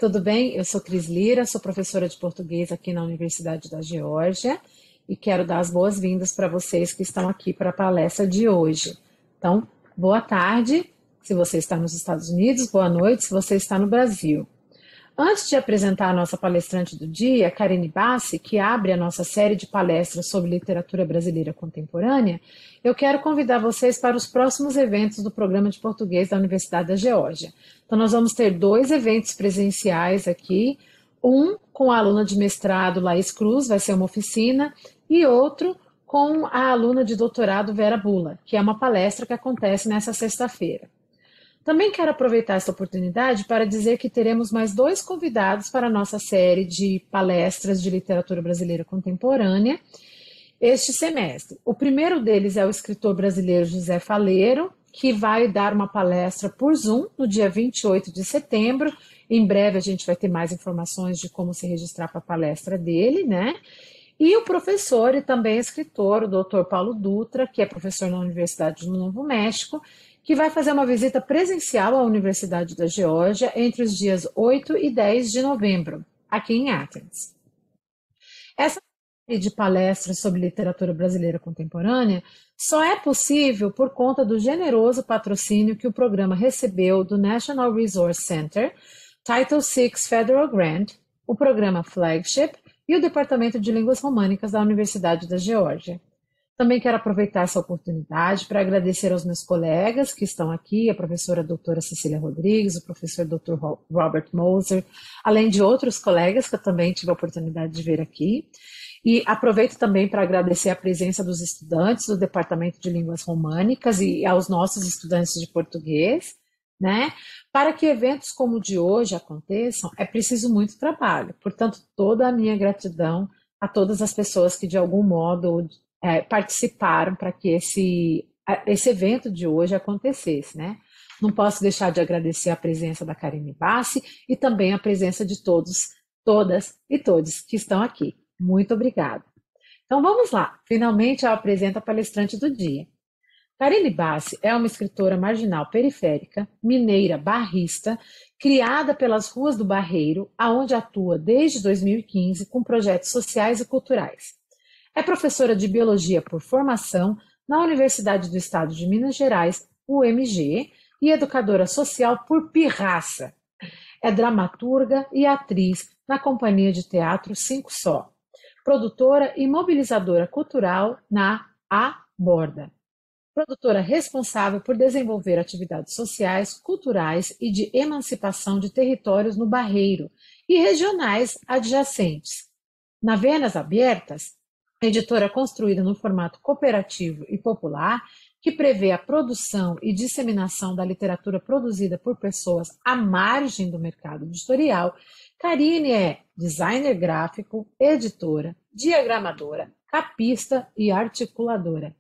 tudo bem? Eu sou Cris Lira, sou professora de português aqui na Universidade da Geórgia e quero dar as boas-vindas para vocês que estão aqui para a palestra de hoje. Então, boa tarde, se você está nos Estados Unidos, boa noite, se você está no Brasil. Antes de apresentar a nossa palestrante do dia, Karine Bassi, que abre a nossa série de palestras sobre literatura brasileira contemporânea, eu quero convidar vocês para os próximos eventos do Programa de Português da Universidade da Geórgia. Então, nós vamos ter 2 eventos presenciais aqui, um com a aluna de mestrado Laís Cruz, vai ser uma oficina, e outro com a aluna de doutorado Vera Bula, que é uma palestra que acontece nessa sexta-feira. Também quero aproveitar essa oportunidade para dizer que teremos mais 2 convidados para a nossa série de palestras de literatura brasileira contemporânea este semestre. O primeiro deles é o escritor brasileiro José Faleiro, que vai dar uma palestra por Zoom no dia 28 de setembro. Em breve a gente vai ter mais informações de como se registrar para a palestra dele, né? E o professor e também escritor, o Dr. Paulo Dutra, que é professor na Universidade do Novo México, que vai fazer uma visita presencial à Universidade da Geórgia entre os dias 8 e 10 de novembro, aqui em Athens. Essa série de palestras sobre literatura brasileira contemporânea só é possível por conta do generoso patrocínio que o programa recebeu do National Resource Center, Title VI Federal Grant, o programa Flagship e o Departamento de Línguas Românicas da Universidade da Geórgia. Também quero aproveitar essa oportunidade para agradecer aos meus colegas que estão aqui, a professora doutora Cecília Rodrigues, o professor Dr. Robert Moser, além de outros colegas que eu também tive a oportunidade de ver aqui. E aproveito também para agradecer a presença dos estudantes do Departamento de Línguas Românicas e aos nossos estudantes de português, né? Para que eventos como o de hoje aconteçam, é preciso muito trabalho. Portanto, toda a minha gratidão a todas as pessoas que de algum modo participaram para que esse evento de hoje acontecesse, né? Não posso deixar de agradecer a presença da Karine Bassi e também a presença de todos, todas e todos que estão aqui. Muito obrigada. Então vamos lá, finalmente eu apresento a palestrante do dia. Karine Bassi é uma escritora marginal periférica, mineira, barrista, criada pelas ruas do Barreiro, aonde atua desde 2015 com projetos sociais e culturais. É professora de Biologia por formação na Universidade do Estado de Minas Gerais, UMG, e educadora social por pirraça. É dramaturga e atriz na Companhia de Teatro Cinco Só. Produtora e mobilizadora cultural na A Borda. Produtora responsável por desenvolver atividades sociais, culturais e de emancipação de territórios no Barreiro e regionais adjacentes. Na Venas Abertas, editora construída no formato cooperativo e popular, que prevê a produção e disseminação da literatura produzida por pessoas à margem do mercado editorial, Karine é designer gráfico, editora, diagramadora, capista e articuladora.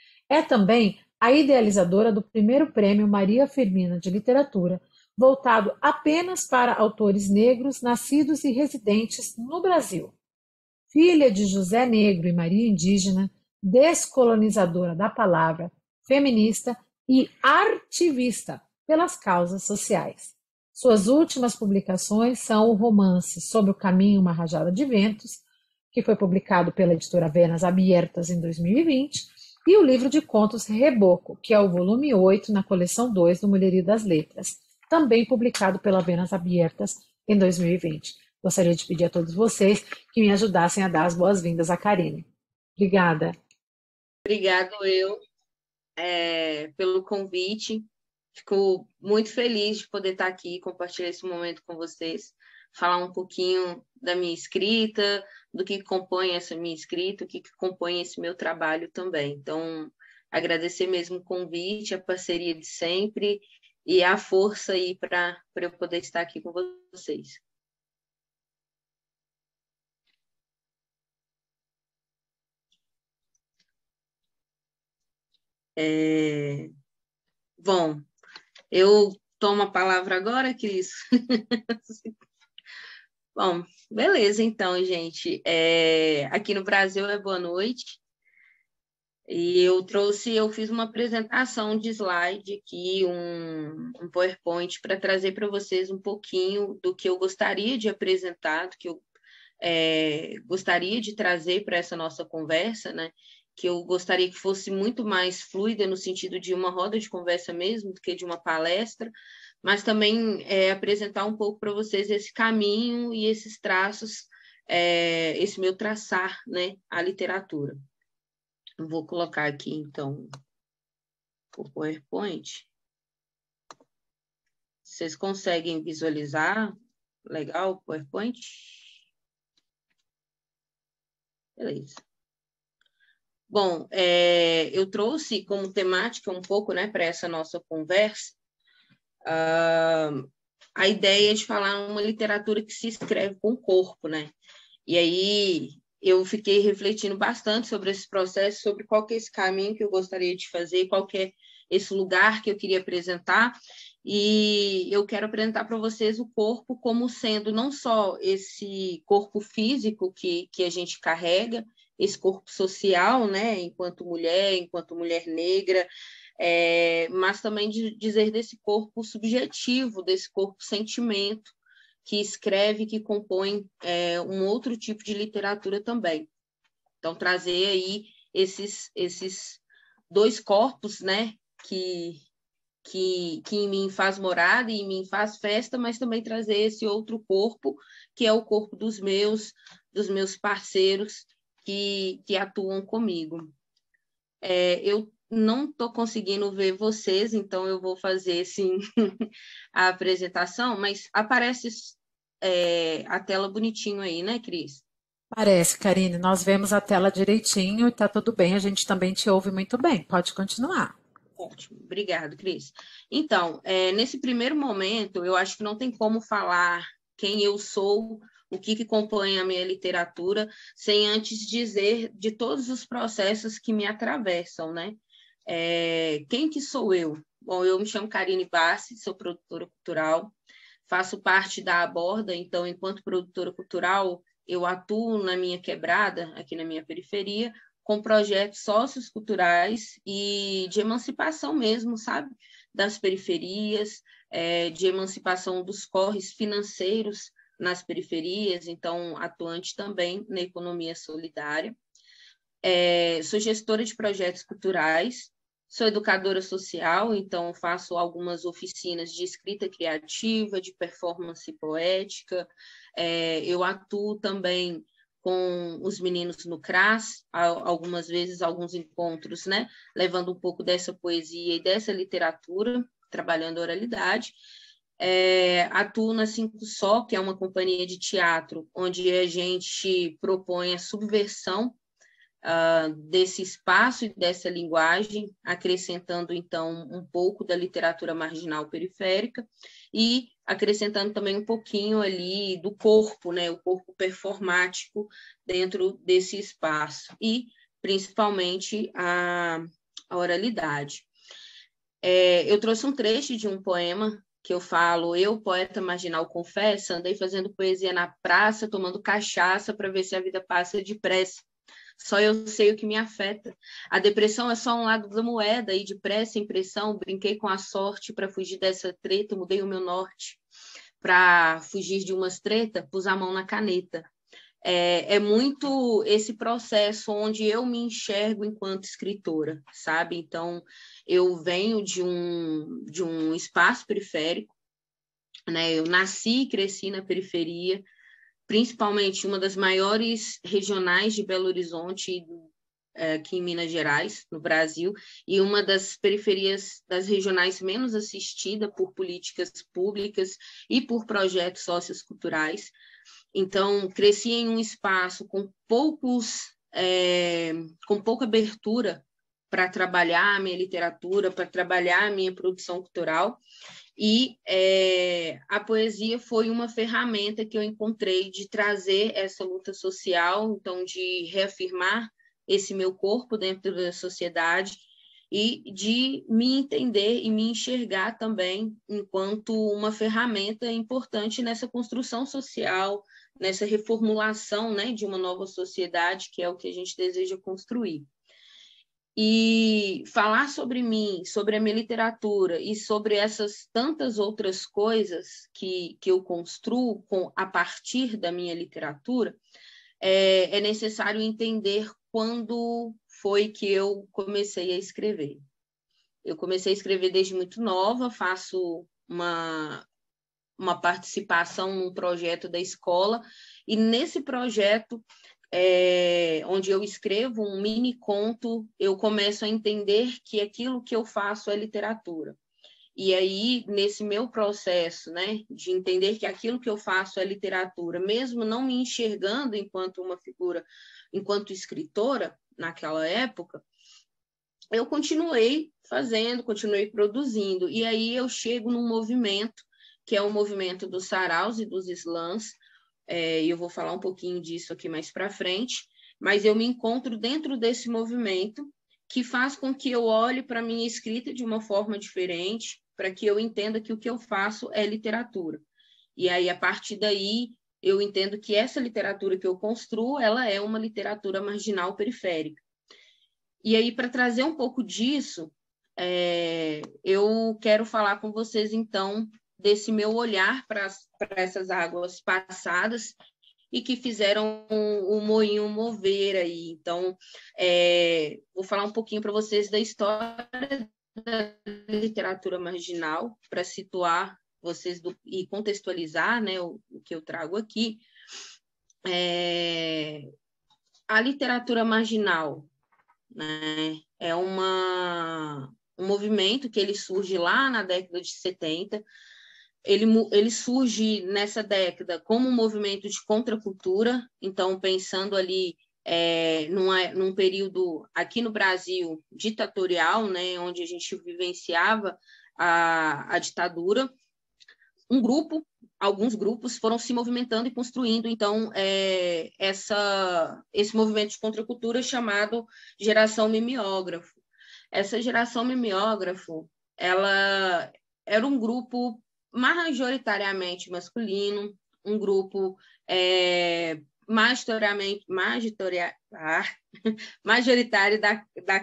É também a idealizadora do primeiro prêmio Maria Firmina de Literatura, voltado apenas para autores negros nascidos e residentes no Brasil. Filha de José Negro e Maria Indígena, descolonizadora da palavra, feminista e artivista pelas causas sociais. Suas últimas publicações são o romance Sob o Caminho, uma Rajada de Ventos, que foi publicado pela editora Venas Abertas em 2020, e o livro de contos Reboco, que é o volume 8 na coleção 2 do Mulherio das Letras, também publicado pela Venas Abertas em 2020. Gostaria de pedir a todos vocês que me ajudassem a dar as boas-vindas à Karine. Obrigada. Obrigado pelo convite. Fico muito feliz de poder estar aqui e compartilhar esse momento com vocês, falar um pouquinho da minha escrita, do que compõe essa minha escrita, o que compõe esse meu trabalho também. Então, agradecer mesmo o convite, a parceria de sempre e a força aí para eu poder estar aqui com vocês. Bom, eu tomo a palavra agora, Cris. Bom, beleza, então, gente. Aqui no Brasil é boa noite. E eu fiz uma apresentação de slide aqui, um PowerPoint, para trazer para vocês um pouquinho do que eu gostaria de apresentar, do que eu gostaria de trazer para essa nossa conversa, né? Que eu gostaria que fosse muito mais fluida, no sentido de uma roda de conversa mesmo, do que de uma palestra, mas também apresentar um pouco para vocês esse caminho e esses traços, esse meu traçar, né? A literatura. Vou colocar aqui, então, o PowerPoint. Vocês conseguem visualizar? Legal o PowerPoint? Beleza. Bom, eu trouxe como temática um pouco, né, para essa nossa conversa, a ideia de falar uma literatura que se escreve com o corpo, né? E aí eu fiquei refletindo bastante sobre esse processo, sobre qual que é esse caminho que eu gostaria de fazer, qual que é esse lugar que eu queria apresentar. E eu quero apresentar para vocês o corpo como sendo não só esse corpo físico que a gente carrega, esse corpo social, né, enquanto mulher negra, mas também de dizer desse corpo subjetivo, desse corpo sentimento, que escreve, que compõe um outro tipo de literatura também. Então, trazer aí esses dois corpos, né, que em mim faz morada e em mim faz festa, mas também trazer esse outro corpo, que é o corpo dos meus parceiros que atuam comigo. Eu não estou conseguindo ver vocês, então eu vou fazer, sim, a apresentação, mas aparece a tela bonitinho aí, né, Cris? Parece, Karine, nós vemos a tela direitinho e tá tudo bem, a gente também te ouve muito bem. Pode continuar. Ótimo, obrigado, Cris. Então, nesse primeiro momento, eu acho que não tem como falar quem eu sou, o que compõe a minha literatura, sem antes dizer de todos os processos que me atravessam, né? Quem que sou eu? Bom, eu me chamo Karine Bassi, sou produtora cultural, faço parte da Aborda, então, enquanto produtora cultural, eu atuo na minha quebrada, aqui na minha periferia, com projetos socioculturais e de emancipação mesmo, sabe? Das periferias, de emancipação dos corres financeiros nas periferias, então, atuante também na economia solidária. Sou gestora de projetos culturais, sou educadora social, então faço algumas oficinas de escrita criativa, de performance poética. Eu atuo também com os meninos no CRAS, algumas vezes, alguns encontros, né? Levando um pouco dessa poesia e dessa literatura, trabalhando a oralidade. Atuo na Cinco Só, que é uma companhia de teatro, onde a gente propõe a subversão desse espaço e dessa linguagem, acrescentando, então, um pouco da literatura marginal periférica e acrescentando também um pouquinho ali do corpo, né, o corpo performático dentro desse espaço e, principalmente, a oralidade. Eu trouxe um trecho de um poema que eu falo: eu, poeta marginal, confesso, andei fazendo poesia na praça, tomando cachaça para ver se a vida passa depressa. Só eu sei o que me afeta. A depressão é só um lado da moeda e depressa, impressão, brinquei com a sorte para fugir dessa treta, mudei o meu norte. Para fugir de umas treta, pus a mão na caneta. É muito esse processo onde eu me enxergo enquanto escritora, sabe? Então, eu venho de um espaço periférico, né? Eu nasci e cresci na periferia, principalmente uma das maiores regionais de Belo Horizonte, aqui em Minas Gerais, no Brasil, e uma das periferias das regionais menos assistida por políticas públicas e por projetos socioculturais. Então, cresci em um espaço com pouca abertura para trabalhar a minha literatura, para trabalhar a minha produção cultural, e a poesia foi uma ferramenta que eu encontrei de trazer essa luta social, então de reafirmar esse meu corpo dentro da sociedade e de me entender e me enxergar também enquanto uma ferramenta importante nessa construção social, nessa reformulação, né, de uma nova sociedade, que é o que a gente deseja construir. E falar sobre mim, sobre a minha literatura e sobre essas tantas outras coisas que eu construo a partir da minha literatura, é necessário entender quando foi que eu comecei a escrever. Eu comecei a escrever desde muito nova, faço uma participação num projeto da escola, e nesse projeto, onde eu escrevo um mini conto, eu começo a entender que aquilo que eu faço é literatura. E aí, nesse meu processo, né, de entender que aquilo que eu faço é literatura, mesmo não me enxergando enquanto uma figura, enquanto escritora, naquela época, eu continuei fazendo, continuei produzindo. E aí eu chego num movimento, que é o movimento dos saraus e dos slams, e eu vou falar um pouquinho disso aqui mais para frente, mas eu me encontro dentro desse movimento que faz com que eu olhe para a minha escrita de uma forma diferente, para que eu entenda que o que eu faço é literatura. E aí, a partir daí, eu entendo que essa literatura que eu construo, ela é uma literatura marginal periférica. E aí, para trazer um pouco disso, eu quero falar com vocês, então, desse meu olhar para essas águas passadas e que fizeram o moinho mover aí. Então, vou falar um pouquinho para vocês da história da literatura marginal, para situar vocês e contextualizar, né, o que eu trago aqui. A literatura marginal, né, é um movimento que ele surge lá na década de 70. Ele surge nessa década como um movimento de contracultura, então pensando ali num período aqui no Brasil ditatorial, né, onde a gente vivenciava a ditadura. Alguns grupos foram se movimentando e construindo, então, esse movimento de contracultura chamado Geração Mimeógrafo. Essa Geração Mimeógrafo, ela era um grupo majoritariamente masculino, um grupo majoritário da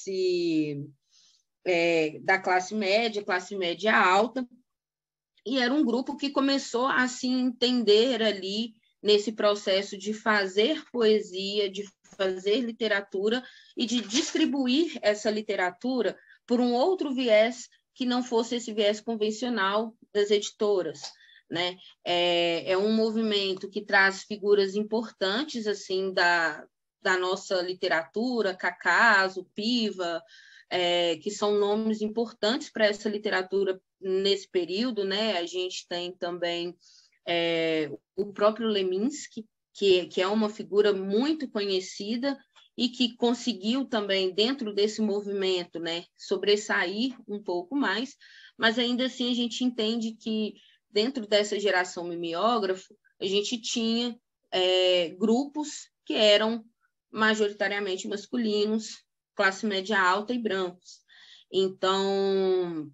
classe média alta, e era um grupo que começou a se entender ali nesse processo de fazer poesia, de fazer literatura e de distribuir essa literatura por um outro viés que não fosse esse viés convencional das editoras, né? É um movimento que traz figuras importantes assim da nossa literatura, Cacaso, Piva, que são nomes importantes para essa literatura nesse período, né? A gente tem também o próprio Leminski, que é uma figura muito conhecida e que conseguiu também, dentro desse movimento, né, sobressair um pouco mais, mas ainda assim a gente entende que dentro dessa geração mimeógrafo, a gente tinha grupos que eram majoritariamente masculinos, classe média alta e brancos. Então,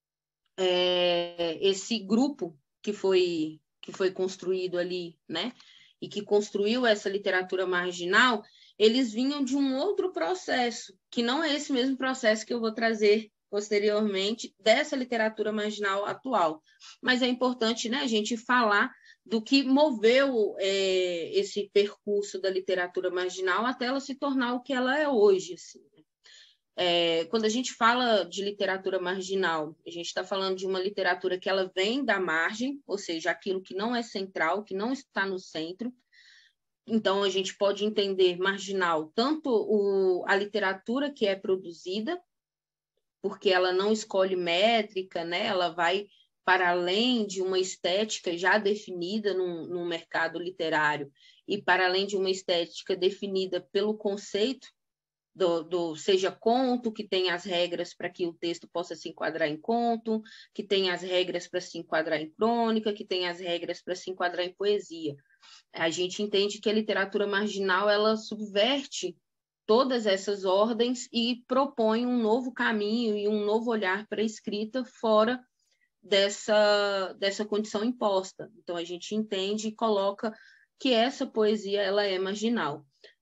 esse grupo que foi construído ali, né, e que construiu essa literatura marginal, eles vinham de um outro processo, que não é esse mesmo processo que eu vou trazer posteriormente dessa literatura marginal atual. Mas é importante, né, a gente falar do que moveu esse percurso da literatura marginal até ela se tornar o que ela é hoje, assim. Quando a gente fala de literatura marginal, a gente está falando de uma literatura que ela vem da margem, ou seja, aquilo que não é central, que não está no centro. Então, a gente pode entender marginal tanto a literatura que é produzida, porque ela não escolhe métrica, né? Ela vai para além de uma estética já definida no mercado literário e para além de uma estética definida pelo conceito seja conto, que tem as regras para que o texto possa se enquadrar em conto, que tem as regras para se enquadrar em crônica, que tem as regras para se enquadrar em poesia. A gente entende que a literatura marginal ela subverte todas essas ordens e propõe um novo caminho e um novo olhar para a escrita fora dessa condição imposta. Então, a gente entende e coloca que essa poesia ela é marginal.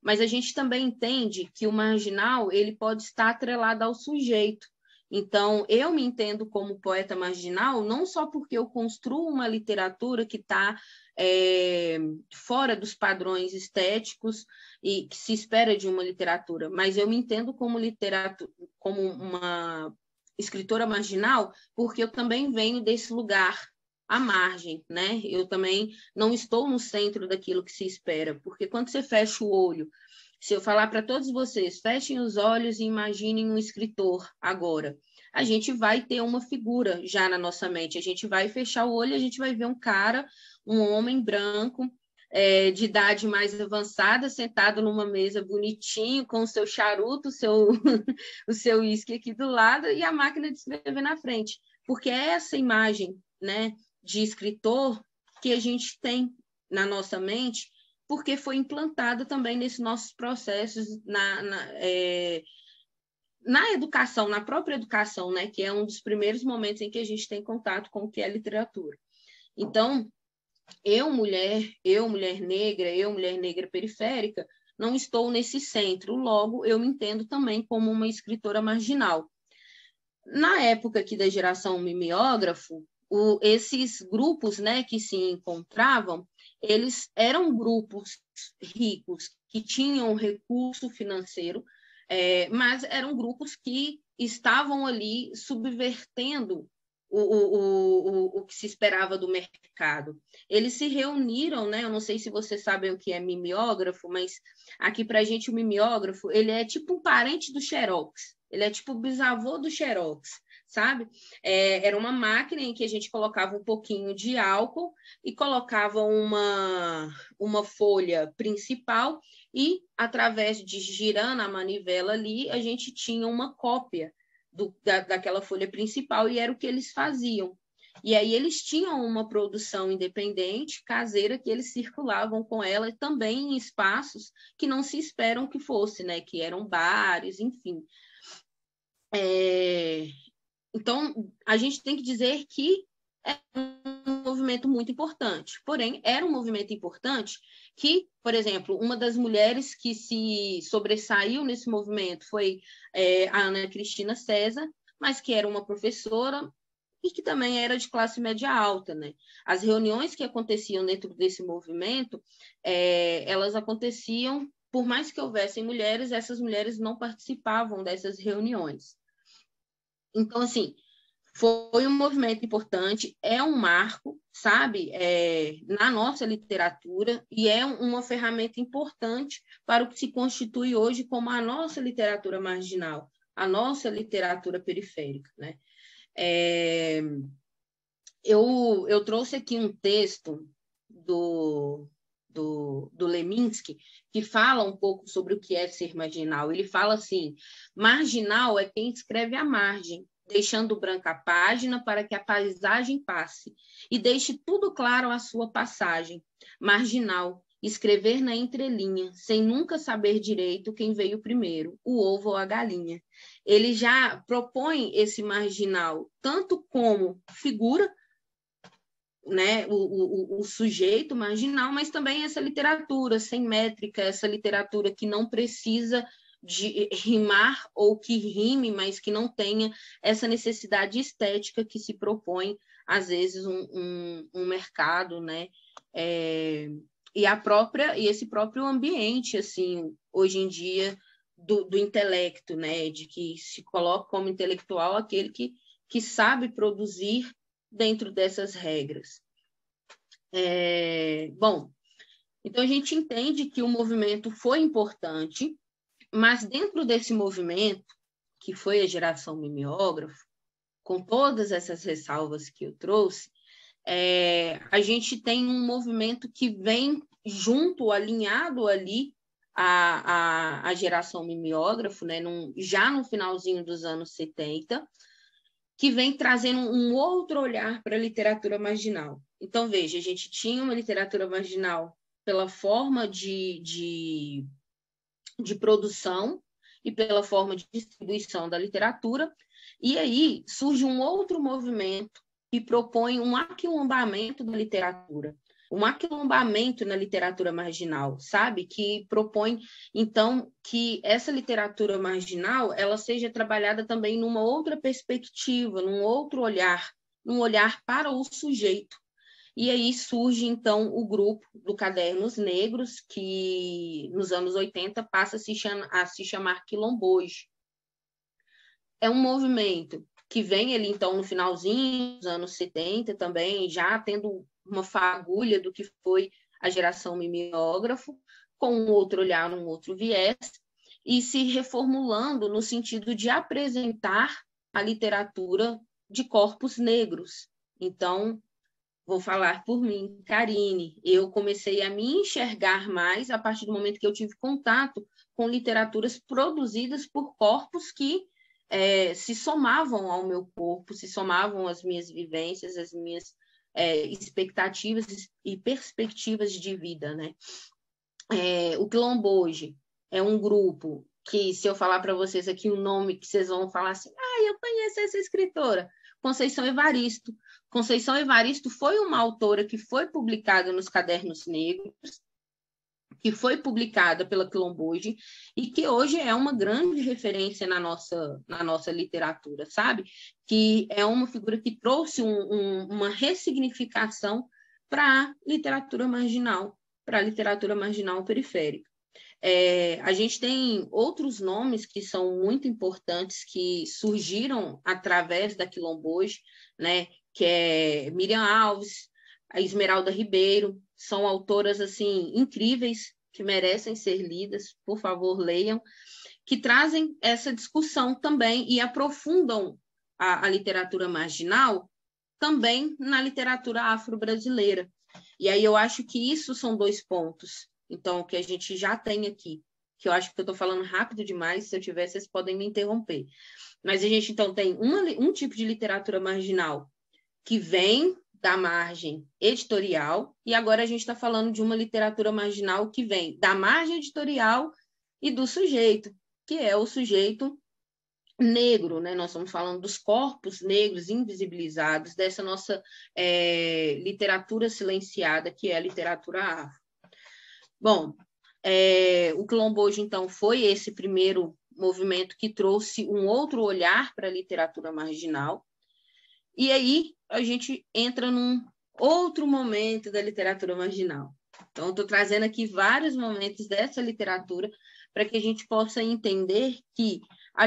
mas a gente também entende que o marginal ele pode estar atrelado ao sujeito. Então, eu me entendo como poeta marginal não só porque eu construo uma literatura que está fora dos padrões estéticos e que se espera de uma literatura, mas eu me entendo como como uma escritora marginal porque eu também venho desse lugar à margem, né? Eu também não estou no centro daquilo que se espera, porque quando você fecha o olho, se eu falar para todos vocês, fechem os olhos e imaginem um escritor agora, a gente vai ter uma figura já na nossa mente. A gente vai fechar o olho e a gente vai ver um cara, um homem branco, de idade mais avançada, sentado numa mesa bonitinho, com o seu charuto, o seu uísque aqui do lado e a máquina de escrever na frente. Porque é essa imagem, né, de escritor que a gente tem na nossa mente, porque foi implantada também nesses nossos processos na educação, na própria educação, né, que é um dos primeiros momentos em que a gente tem contato com o que é literatura. Então, eu, mulher negra periférica, não estou nesse centro, logo eu me entendo também como uma escritora marginal. Na época aqui da geração mimeógrafo, esses grupos, né, que se encontravam, eles eram grupos ricos, que tinham recurso financeiro, mas eram grupos que estavam ali subvertendo o que se esperava do mercado. Eles se reuniram, né? Eu não sei se vocês sabem o que é mimeógrafo, mas aqui para a gente o mimeógrafo ele é tipo um parente do Xerox, ele é tipo o bisavô do Xerox, sabe? Era uma máquina em que a gente colocava um pouquinho de álcool e colocava uma folha principal e, através de girando a manivela ali, a gente tinha uma cópia daquela folha principal e era o que eles faziam. E aí eles tinham uma produção independente, caseira, que eles circulavam com ela também em espaços que não se esperam que fosse, né? Que eram bares, enfim. Então, a gente tem que dizer que é um movimento muito importante. Porém, era um movimento importante que, por exemplo, uma das mulheres que se sobressaiu nesse movimento foi a Ana Cristina César, mas que era uma professora e que também era de classe média alta, né? As reuniões que aconteciam dentro desse movimento, elas aconteciam, por mais que houvessem mulheres, essas mulheres não participavam dessas reuniões. Então, assim, foi um movimento importante, é um marco, sabe, na nossa literatura e é uma ferramenta importante para o que se constitui hoje como a nossa literatura marginal, a nossa literatura periférica, né? Eu trouxe aqui um texto do Leminski, que fala um pouco sobre o que é ser marginal. Ele fala assim: marginal é quem escreve à margem, deixando branca a página para que a paisagem passe, e deixe tudo claro à sua passagem. Marginal, escrever na entrelinha, sem nunca saber direito quem veio primeiro, o ovo ou a galinha. Ele já propõe esse marginal tanto como figura, né, o sujeito marginal, mas também essa literatura sem métrica, essa literatura que não precisa de rimar ou que rime, mas que não tenha essa necessidade estética que se propõe, às vezes, um mercado, né? E esse próprio ambiente, assim, hoje em dia, do intelecto, né? De que se coloca como intelectual aquele que sabe produzir dentro dessas regras. Bom, então a gente entende que o movimento foi importante, mas dentro desse movimento, que foi a geração mimeógrafo, com todas essas ressalvas que eu trouxe, a gente tem um movimento que vem junto, alinhado ali à geração mimeógrafo, né, já no finalzinho dos anos 70, que vem trazendo um outro olhar para a literatura marginal. Então, veja, a gente tinha uma literatura marginal pela forma de produção e pela forma de distribuição da literatura, e aí surge um outro movimento que propõe um aquilombamento da literatura. um aquilombamento na literatura marginal, sabe? Que propõe, então, que essa literatura marginal ela seja trabalhada também numa outra perspectiva, num outro olhar, num olhar para o sujeito. E aí surge, então, o grupo do Cadernos Negros, que nos anos 80 passa a se chamar Quilomboje. É um movimento que vem ali, então, no finalzinho dos anos 70 também, já tendo uma fagulha do que foi a geração mimeógrafo, com um outro olhar, um outro viés, e se reformulando no sentido de apresentar a literatura de corpos negros. Então, vou falar por mim, Karine, eu comecei a me enxergar mais a partir do momento que eu tive contato com literaturas produzidas por corpos que se somavam ao meu corpo, se somavam às minhas vivências, às minhas expectativas e perspectivas de vida, né? O Quilomboje é um grupo que, se eu falar para vocês aqui o nome, que vocês vão falar assim, eu conheço essa escritora, Conceição Evaristo. Conceição Evaristo foi uma autora que foi publicada nos Cadernos Negros, que foi publicada pela Quilomboje e que hoje é uma grande referência na nossa literatura, sabe? Que é uma figura que trouxe uma ressignificação para a literatura marginal periférica. A gente tem outros nomes que são muito importantes que surgiram através da Quilomboje, né? Que é Miriam Alves, a Esmeralda Ribeiro, são autoras assim incríveis que merecem ser lidas, por favor, leiam, que trazem essa discussão também e aprofundam a literatura marginal também na literatura afro-brasileira. E aí eu acho que isso são dois pontos, então, que a gente já tem aqui, que eu acho que eu estou falando rápido demais, se eu tiver, vocês podem me interromper. Mas a gente, então, tem um tipo de literatura marginal que vem da margem editorial, e agora a gente está falando de uma literatura marginal que vem da margem editorial e do sujeito, que é o sujeito negro, né? Nós estamos falando dos corpos negros invisibilizados, dessa nossa literatura silenciada, que é a literatura afro. Bom, o Quilomboje, então, foi esse primeiro movimento que trouxe um outro olhar para a literatura marginal, e aí a gente entra num outro momento da literatura marginal. Então, estou trazendo aqui vários momentos dessa literatura para que a gente possa entender que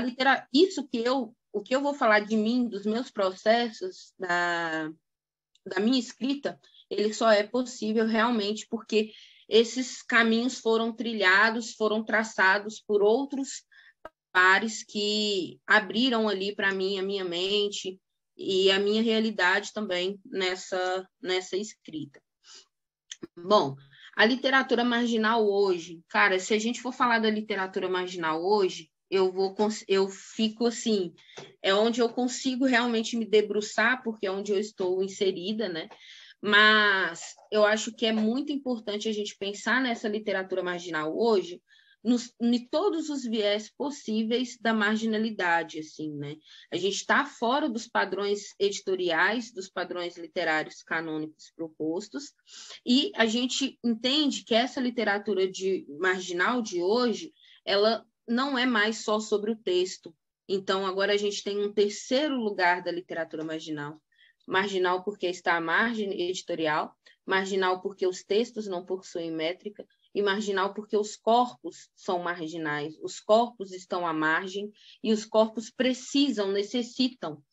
o que eu vou falar de mim, dos meus processos, da minha escrita, ele só é possível realmente porque esses caminhos foram trilhados, foram traçados por outros pares que abriram ali para mim a minha mente e a minha realidade também nessa escrita. Bom, a literatura marginal hoje, cara, se a gente for falar da literatura marginal hoje, eu fico assim, é onde eu consigo realmente me debruçar, porque é onde eu estou inserida, né? Mas eu acho que é muito importante a gente pensar nessa literatura marginal hoje, em todos os viés possíveis da marginalidade, assim, né? A gente está fora dos padrões editoriais, dos padrões literários canônicos propostos, e a gente entende que essa literatura marginal de hoje, ela não é mais só sobre o texto. Então, agora a gente tem um terceiro lugar da literatura marginal. Marginal porque está à margem editorial, marginal porque os textos não possuem métrica, e marginal porque os corpos são marginais, os corpos estão à margem e os corpos necessitam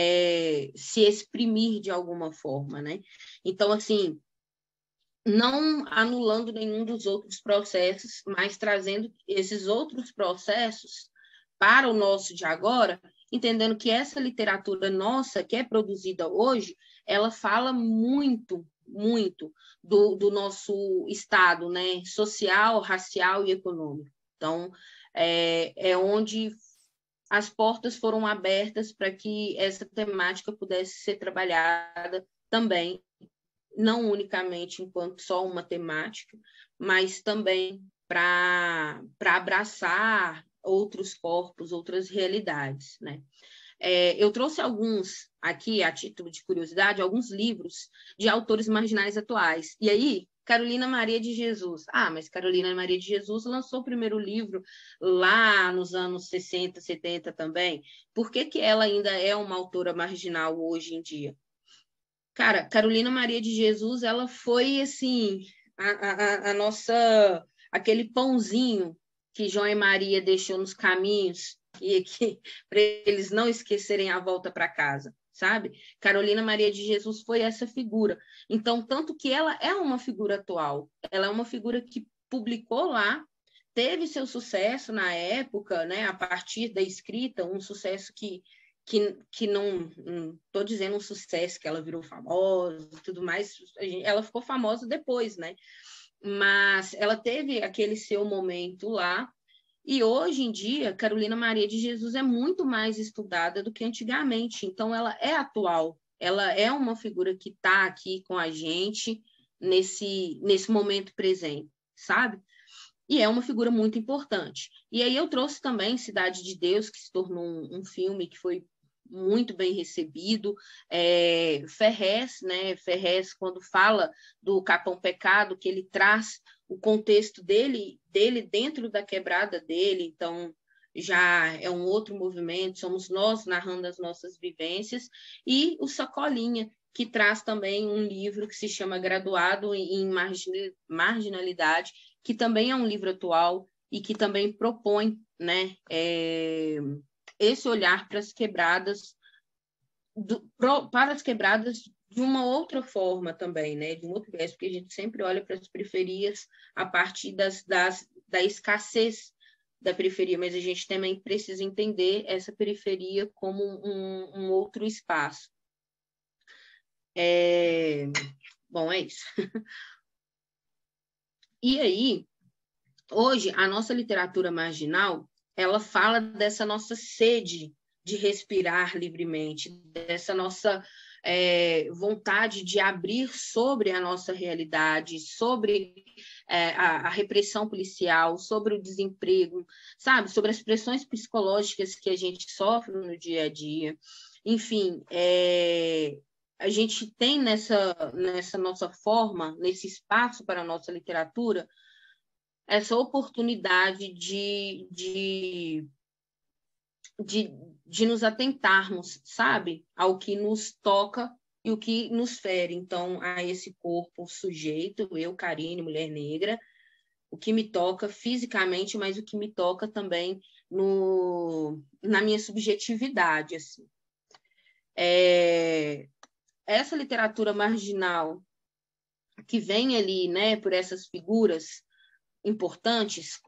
se exprimir de alguma forma, né? Então, assim, não anulando nenhum dos outros processos, mas trazendo esses outros processos para o nosso de agora, entendendo que essa literatura nossa, que é produzida hoje, ela fala muito do nosso estado, né, social, racial e econômico. Então, é onde as portas foram abertas para que essa temática pudesse ser trabalhada também, não unicamente enquanto só uma temática, mas também para abraçar outros corpos, outras realidades, né? Eu trouxe alguns aqui, a título de curiosidade, alguns livros de autores marginais atuais. E aí, Carolina Maria de Jesus. Mas Carolina Maria de Jesus lançou o primeiro livro lá nos anos 60, 70 também. Por que que ela ainda é uma autora marginal hoje em dia? Cara, Carolina Maria de Jesus, ela foi, assim, a nossa... aquele pãozinho que João e Maria deixou nos caminhos e que para eles não esquecerem a volta para casa, sabe? Carolina Maria de Jesus foi essa figura. Então, tanto que ela é uma figura atual, ela é uma figura que publicou lá, teve seu sucesso na época, né, a partir da escrita, um sucesso que não estou dizendo um sucesso, que ela virou famosa e tudo mais, ela ficou famosa depois, né? Mas ela teve aquele seu momento lá, e hoje em dia, Carolina Maria de Jesus é muito mais estudada do que antigamente, então ela é atual, ela é uma figura que está aqui com a gente nesse momento presente, sabe? E é uma figura muito importante. E aí eu trouxe também Cidade de Deus, que se tornou um filme que foi muito bem recebido. Ferrez, né? Ferrez, quando fala do Capão Pecado, que ele traz o contexto dele dentro da quebrada dele, então já é um outro movimento, somos nós narrando as nossas vivências, e o Sacolinha, que traz também um livro que se chama Graduado em Marginalidade, que também é um livro atual e que também propõe, né, esse olhar para as quebradas, de uma outra forma também, né, de um outro viés, porque a gente sempre olha para as periferias a partir da escassez da periferia, mas a gente também precisa entender essa periferia como um outro espaço. Bom, é isso. E aí, hoje, a nossa literatura marginal, ela fala dessa nossa sede de respirar livremente, dessa nossa vontade de abrir sobre a nossa realidade, sobre a repressão policial, sobre o desemprego, sabe? Sobre as pressões psicológicas que a gente sofre no dia a dia. Enfim, a gente tem nessa nossa forma, nesse espaço para a nossa literatura, essa oportunidade de nos atentarmos, sabe, ao que nos toca e o que nos fere. Então, a esse corpo sujeito, eu, Karine, mulher negra, o que me toca fisicamente, mas o que me toca também na minha subjetividade, assim. Essa literatura marginal que vem ali, né, por essas figuras importantes,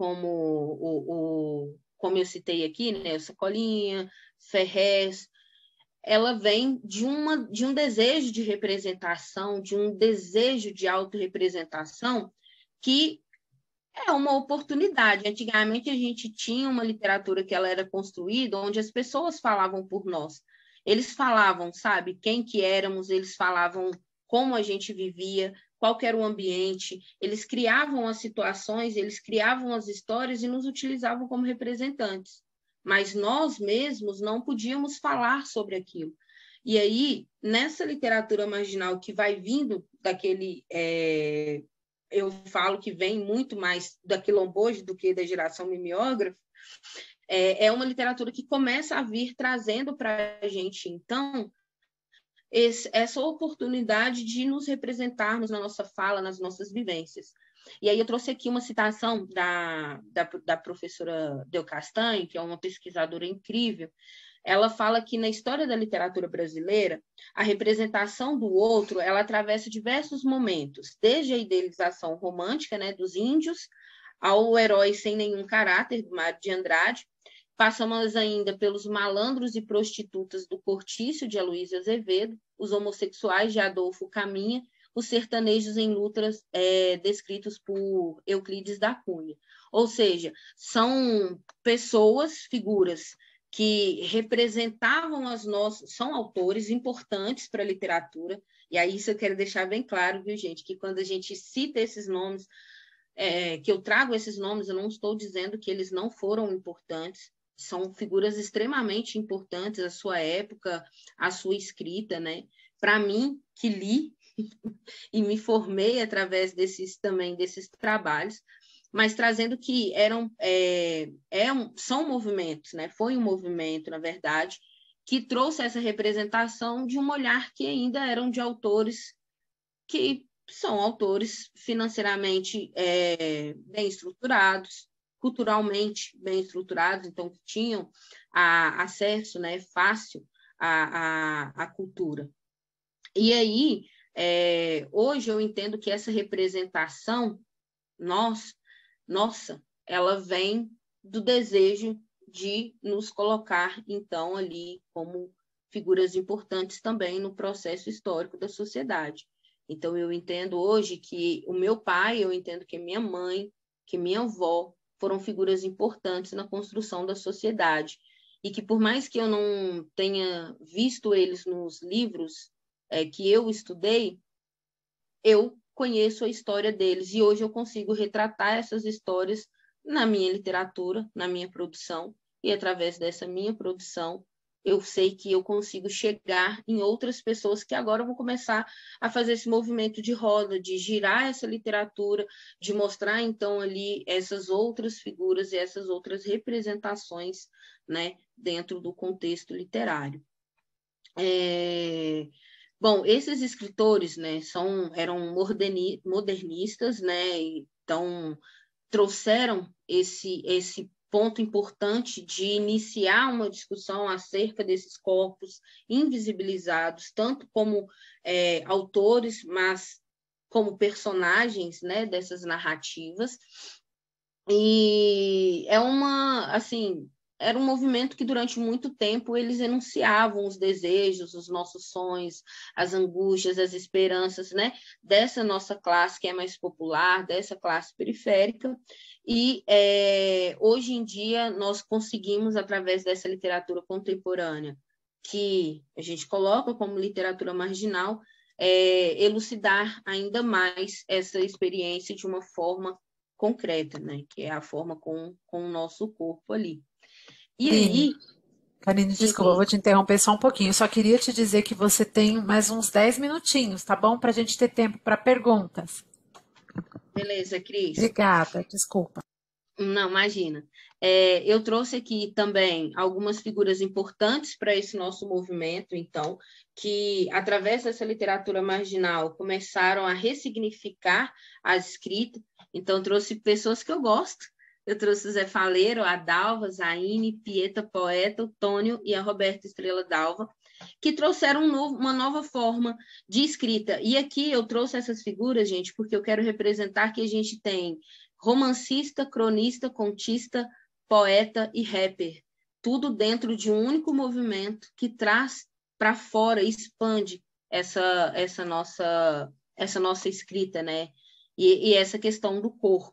como eu citei aqui, né, o Sacolinha, Ferrez, ela vem de um desejo de representação, de um desejo de autorrepresentação, que é uma oportunidade. Antigamente, a gente tinha uma literatura que ela era construída onde as pessoas falavam por nós. Eles falavam, sabe, quem que éramos, eles falavam como a gente vivia, qual que era o ambiente, eles criavam as situações, eles criavam as histórias e nos utilizavam como representantes. Mas nós mesmos não podíamos falar sobre aquilo. E aí, nessa literatura marginal que vai vindo daquele... eu falo que vem muito mais da quilomboja do que da geração mimeógrafa, é uma literatura que começa a vir trazendo para a gente, então, essa oportunidade de nos representarmos na nossa fala, nas nossas vivências. E aí eu trouxe aqui uma citação da professora Del Castanho, que é uma pesquisadora incrível. Ela fala que na história da literatura brasileira, a representação do outro, ela atravessa diversos momentos, desde a idealização romântica, né, dos índios, ao herói sem nenhum caráter, do Mário de Andrade. Passamos ainda pelos malandros e prostitutas do Cortiço, de Aloysio Azevedo, os homossexuais de Adolfo Caminha, os sertanejos em lutas descritos por Euclides da Cunha. Ou seja, são pessoas, figuras que representavam são autores importantes para a literatura, e aí isso eu quero deixar bem claro, viu, gente, que quando a gente cita esses nomes, que eu trago esses nomes, eu não estou dizendo que eles não foram importantes, são figuras extremamente importantes, a sua época, a sua escrita, né? Para mim, que li e me formei através desses trabalhos, mas trazendo que são movimentos, né? Foi um movimento, na verdade, que trouxe essa representação de um olhar que ainda eram de autores que são autores financeiramente bem estruturados, culturalmente bem estruturados, então que tinham acesso, né, fácil à cultura. E aí, hoje eu entendo que essa representação nossa, ela vem do desejo de nos colocar, então, ali como figuras importantes também no processo histórico da sociedade. Então, eu entendo hoje que o meu pai, eu entendo que minha mãe, que minha avó foram figuras importantes na construção da sociedade. E que, por mais que eu não tenha visto eles nos livros que eu estudei, eu conheço a história deles e hoje eu consigo retratar essas histórias na minha literatura, na minha produção, e através dessa minha produção eu sei que eu consigo chegar em outras pessoas que agora vão começar a fazer esse movimento de roda, de girar essa literatura, de mostrar então ali essas outras figuras e essas outras representações, né, dentro do contexto literário. Bom, esses escritores, né, eram modernistas, né, então trouxeram esse ponto importante de iniciar uma discussão acerca desses corpos invisibilizados, tanto como autores, mas como personagens, né, dessas narrativas. E era um movimento que durante muito tempo eles enunciavam os desejos, os nossos sonhos, as angústias, as esperanças, né, dessa nossa classe que é mais popular, dessa classe periférica. E hoje em dia nós conseguimos, através dessa literatura contemporânea, que a gente coloca como literatura marginal, elucidar ainda mais essa experiência de uma forma concreta, né, que é a forma com o nosso corpo ali. E aí... Karine, desculpa, eu vou te interromper só um pouquinho. Só queria te dizer que você tem mais uns 10 minutinhos, tá bom? Para a gente ter tempo para perguntas. Beleza, Cris. Obrigada, desculpa. Não, imagina. Eu trouxe aqui também algumas figuras importantes para esse nosso movimento, então, que, através dessa literatura marginal, começaram a ressignificar a escrita. Então, trouxe pessoas que eu gosto. Eu trouxe o Zé Faleiro, a Dalva, Zaine, Pieta Poeta, o Tônio e a Roberta Estrela Dalva, que trouxeram uma nova forma de escrita. E aqui eu trouxe essas figuras, gente, porque eu quero representar que a gente tem romancista, cronista, contista, poeta e rapper. Tudo dentro de um único movimento que traz para fora, expande essa nossa escrita, né? E essa questão do corpo.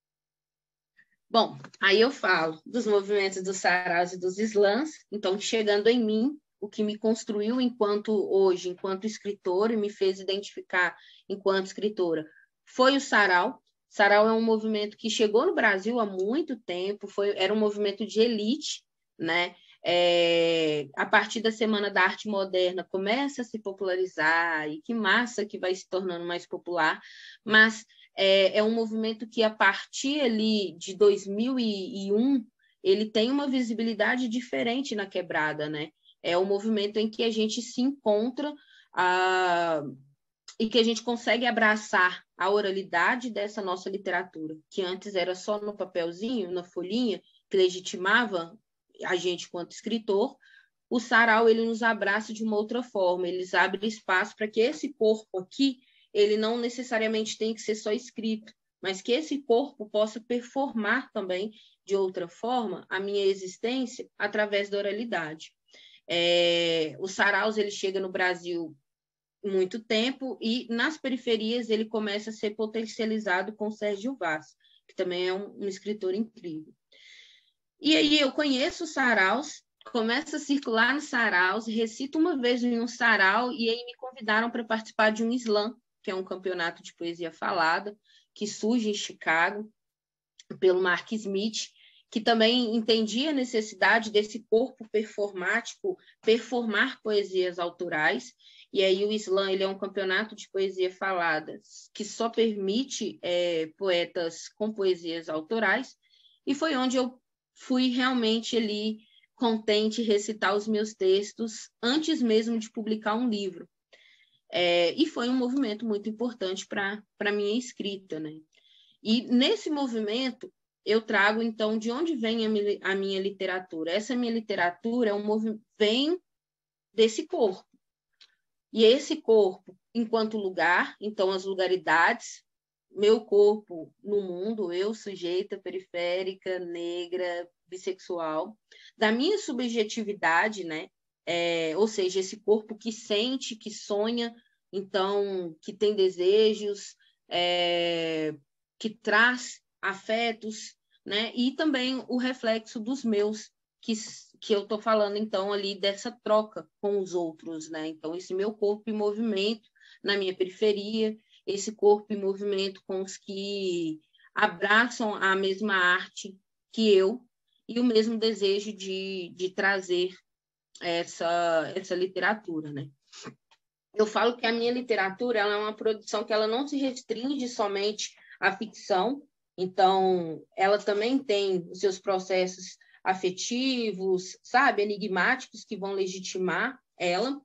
Bom, aí eu falo dos movimentos dos saraus e dos slams, então chegando em mim, o que me construiu enquanto escritora e me fez identificar enquanto escritora foi o sarau. Sarau é um movimento que chegou no Brasil há muito tempo, era um movimento de elite, né? A partir da Semana da Arte Moderna começa a se popularizar, e que massa que vai se tornando mais popular, mas é um movimento que, a partir ali de 2001, ele tem uma visibilidade diferente na quebrada, né? É um movimento em que a gente se encontra e que a gente consegue abraçar a oralidade dessa nossa literatura, que antes era só no papelzinho, na folhinha, que legitimava a gente quanto escritor. O sarau, ele nos abraça de uma outra forma, eles abrem espaço para que esse corpo aqui, ele não necessariamente tem que ser só escrito, mas que esse corpo possa performar também, de outra forma, a minha existência através da oralidade. O saraus, ele chega no Brasil muito tempo, e nas periferias ele começa a ser potencializado com Sérgio Vaz, que também é um escritor incrível. E aí eu conheço os saraus, começo a circular nos saraus, recito uma vez em um sarau, e aí me convidaram para participar de um slam, que é um campeonato de poesia falada, que surge em Chicago, pelo Mark Smith, que também entendia a necessidade desse corpo performático performar poesias autorais. E aí o Slam ele é um campeonato de poesia falada que só permite poetas com poesias autorais, e foi onde eu fui realmente ali contente recitar os meus textos antes mesmo de publicar um livro. E foi um movimento muito importante para a minha escrita, né? E nesse movimento eu trago, então, de onde vem a minha literatura. Essa minha literatura vem desse corpo. E esse corpo, enquanto lugar, então as lugaridades, meu corpo no mundo, eu, sujeita, periférica, negra, bissexual, da minha subjetividade, né? Ou seja, esse corpo que sente, que sonha, então, que tem desejos, que traz afetos, né? E também o reflexo dos meus, que eu estou falando, então, ali dessa troca com os outros, né? Então, esse meu corpo em movimento na minha periferia, esse corpo em movimento com os que abraçam a mesma arte que eu e o mesmo desejo de trazer essa literatura, né? Eu falo que a minha literatura ela é uma produção que ela não se restringe somente à ficção, então ela também tem os seus processos afetivos, sabe, enigmáticos que vão legitimar ela,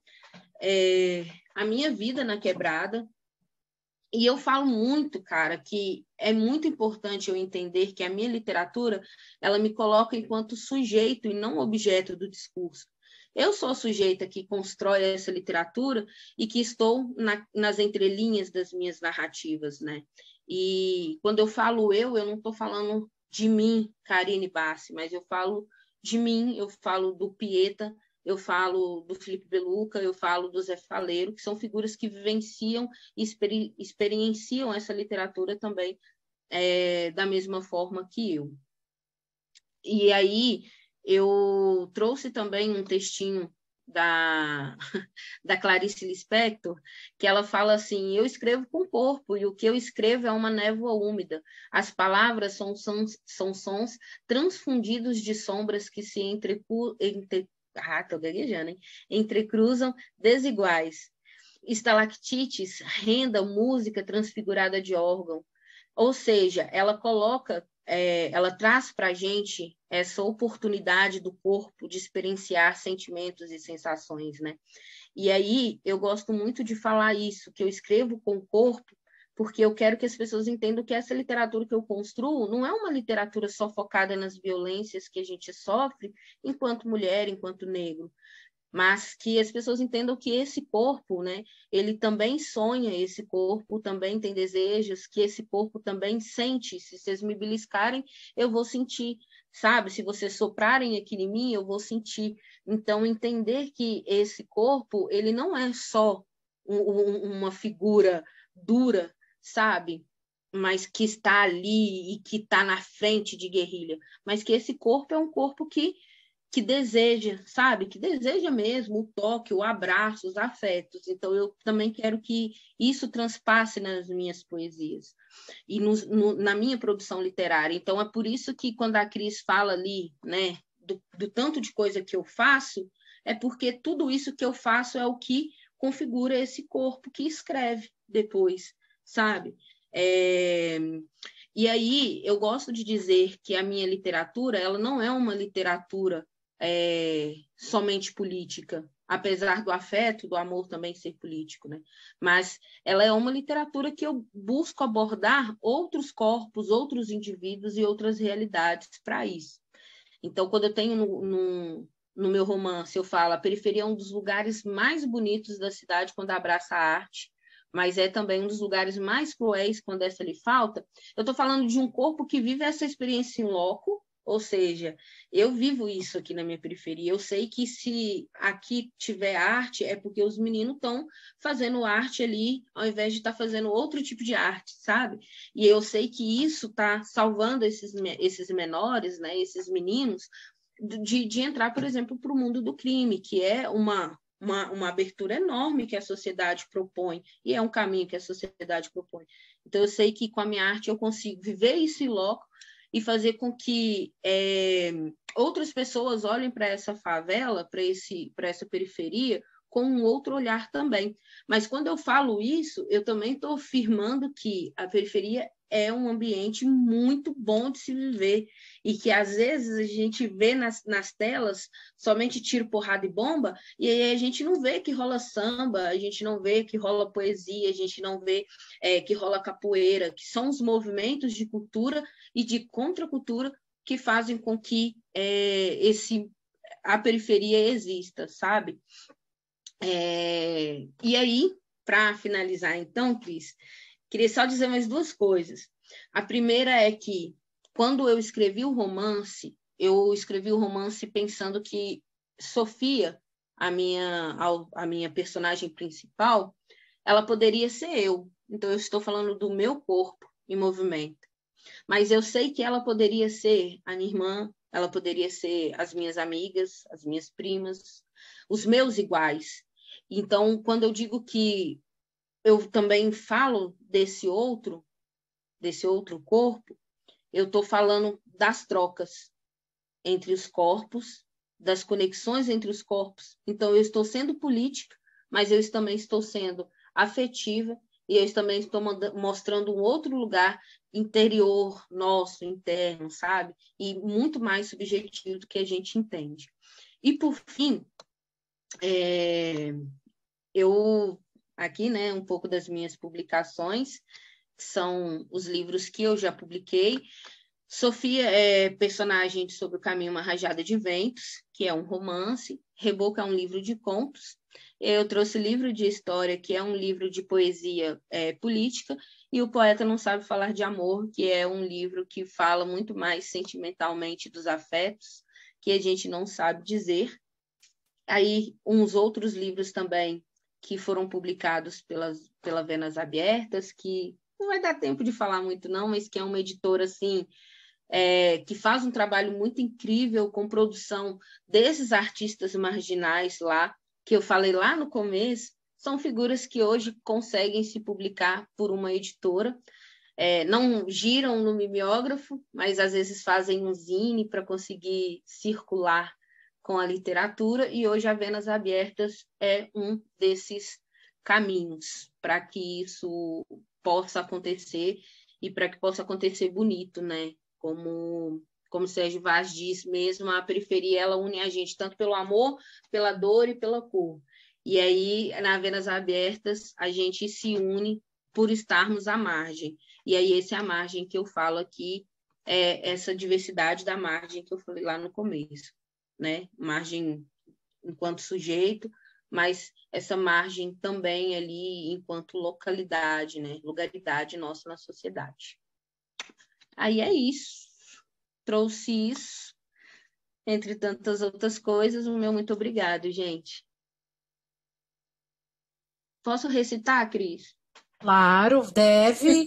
a minha vida na quebrada. E eu falo muito, cara, que é muito importante eu entender que a minha literatura, ela me coloca enquanto sujeito e não objeto do discurso. Eu sou a sujeita que constrói essa literatura e que estou nas entrelinhas das minhas narrativas, né? E quando eu falo eu não estou falando de mim, Karine Bassi, mas eu falo de mim, eu falo do Pieta, eu falo do Felipe Beluca, eu falo do Zé Faleiro, que são figuras que vivenciam e experienciam essa literatura também da mesma forma que eu. E aí eu trouxe também um textinho da Clarice Lispector, que ela fala assim: eu escrevo com o corpo, e o que eu escrevo é uma névoa úmida. As palavras são sons transfundidos de sombras que se tô gaguejando, hein? Entrecruzam desiguais. Estalactites, renda, música transfigurada de órgão. Ou seja, ela ela traz para a gente essa oportunidade do corpo de experienciar sentimentos e sensações, né? E aí eu gosto muito de falar isso, que eu escrevo com o corpo, porque eu quero que as pessoas entendam que essa literatura que eu construo não é uma literatura só focada nas violências que a gente sofre enquanto mulher, enquanto negro, mas que as pessoas entendam que esse corpo, né, ele também sonha, esse corpo também tem desejos, que esse corpo também sente. Se vocês me beliscarem, eu vou sentir, sabe? Se vocês soprarem aqui em mim, eu vou sentir. Então, entender que esse corpo, ele não é só uma figura dura, sabe? Mas que está ali e que está na frente de guerrilha, mas que esse corpo é um corpo que deseja, sabe? Que deseja mesmo o toque, o abraço, os afetos. Então, eu também quero que isso transpasse nas minhas poesias e na minha produção literária. Então, é por isso que quando a Cris fala ali, né, do tanto de coisa que eu faço, é porque tudo isso que eu faço é o que configura esse corpo que escreve depois, sabe? E aí, eu gosto de dizer que a minha literatura, ela não é uma literatura somente política, apesar do afeto, do amor também ser político, né? Mas ela é uma literatura que eu busco abordar outros corpos, outros indivíduos e outras realidades para isso. Então, quando eu tenho no meu romance, eu falo, a periferia é um dos lugares mais bonitos da cidade quando abraça a arte, mas é também um dos lugares mais cruéis quando essa lhe falta. Eu estou falando de um corpo que vive essa experiência em loco, ou seja, eu vivo isso aqui na minha periferia. Eu sei que se aqui tiver arte, é porque os meninos estão fazendo arte ali, ao invés de estar fazendo outro tipo de arte, sabe? E eu sei que isso está salvando esses menores, né, esses meninos, de entrar, por exemplo, para o mundo do crime, que é uma abertura enorme que a sociedade propõe, e é um caminho que a sociedade propõe. Então, eu sei que com a minha arte eu consigo viver isso em loco e fazer com que outras pessoas olhem para essa favela, para essa periferia, com um outro olhar também. Mas quando eu falo isso, eu também estou afirmando que a periferia é um ambiente muito bom de se viver e que às vezes a gente vê nas telas somente tiro, porrada e bomba, e aí a gente não vê que rola samba, a gente não vê que rola poesia, a gente não vê que rola capoeira, que são os movimentos de cultura e de contracultura que fazem com que a periferia exista, sabe? E aí, para finalizar então, Cris, queria só dizer mais duas coisas. A primeira é que, quando eu escrevi o romance pensando que Sofia, a minha personagem principal, ela poderia ser eu. Então, eu estou falando do meu corpo em movimento. Mas eu sei que ela poderia ser a minha irmã, ela poderia ser as minhas amigas, as minhas primas, os meus iguais. Então, quando eu digo que eu também falo desse outro corpo, eu estou falando das trocas entre os corpos, das conexões entre os corpos. Então, eu estou sendo política, mas eu também estou sendo afetiva e eu também estou mostrando um outro lugar interior nosso, interno, sabe? E muito mais subjetivo do que a gente entende. E, por fim, eu aqui, né, um pouco das minhas publicações, que são os livros que eu já publiquei. Sofia é personagem sobre o Caminho Uma Rajada de Ventos, que é um romance. Reboco é um livro de contos. Eu trouxe livro de história, que é um livro de poesia política, e O Poeta Não Sabe Falar de Amor, que é um livro que fala muito mais sentimentalmente dos afetos, que a gente não sabe dizer. Aí, uns outros livros também que foram publicados pela Venas Abertas, que não vai dar tempo de falar muito não, mas que é uma editora assim, que faz um trabalho muito incrível com produção desses artistas marginais lá, que eu falei lá no começo, são figuras que hoje conseguem se publicar por uma editora, não giram no mimeógrafo, mas às vezes fazem um zine para conseguir circular com a literatura, e hoje a Venas Abertas é um desses caminhos para que isso possa acontecer e para que possa acontecer bonito, né? Como Sérgio Vaz diz mesmo, a periferia ela une a gente tanto pelo amor, pela dor e pela cor. E aí, na Venas Abertas, a gente se une por estarmos à margem. E aí, essa é a margem que eu falo aqui, essa diversidade da margem que eu falei lá no começo, né? Margem enquanto sujeito, mas essa margem também ali enquanto localidade, né? Lugaridade nossa na sociedade. Aí é isso. Trouxe isso, entre tantas outras coisas. O meu muito obrigado, gente. Posso recitar, Cris? Claro, deve.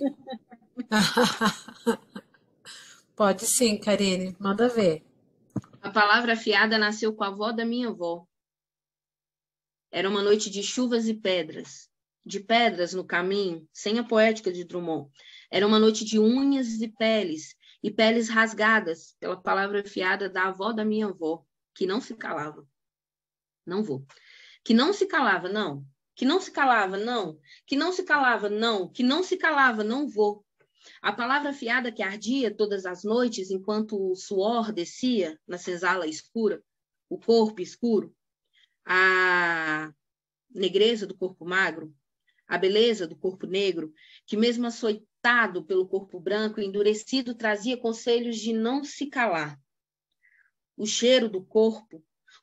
Pode sim, Karine, manda ver. A palavra afiada nasceu com a avó da minha avó. Era uma noite de chuvas e pedras. De pedras no caminho, sem a poética de Drummond. Era uma noite de unhas e peles rasgadas pela palavra afiada da avó da minha avó, que não se calava. Não vou. Que não se calava, não. Que não se calava, não. Que não se calava, não. Que não se calava, não vou. A palavra afiada que ardia todas as noites enquanto o suor descia na senzala escura, o corpo escuro, a negreza do corpo magro, a beleza do corpo negro, que mesmo açoitado pelo corpo branco, endurecido, trazia conselhos de não se calar. O cheiro do corpo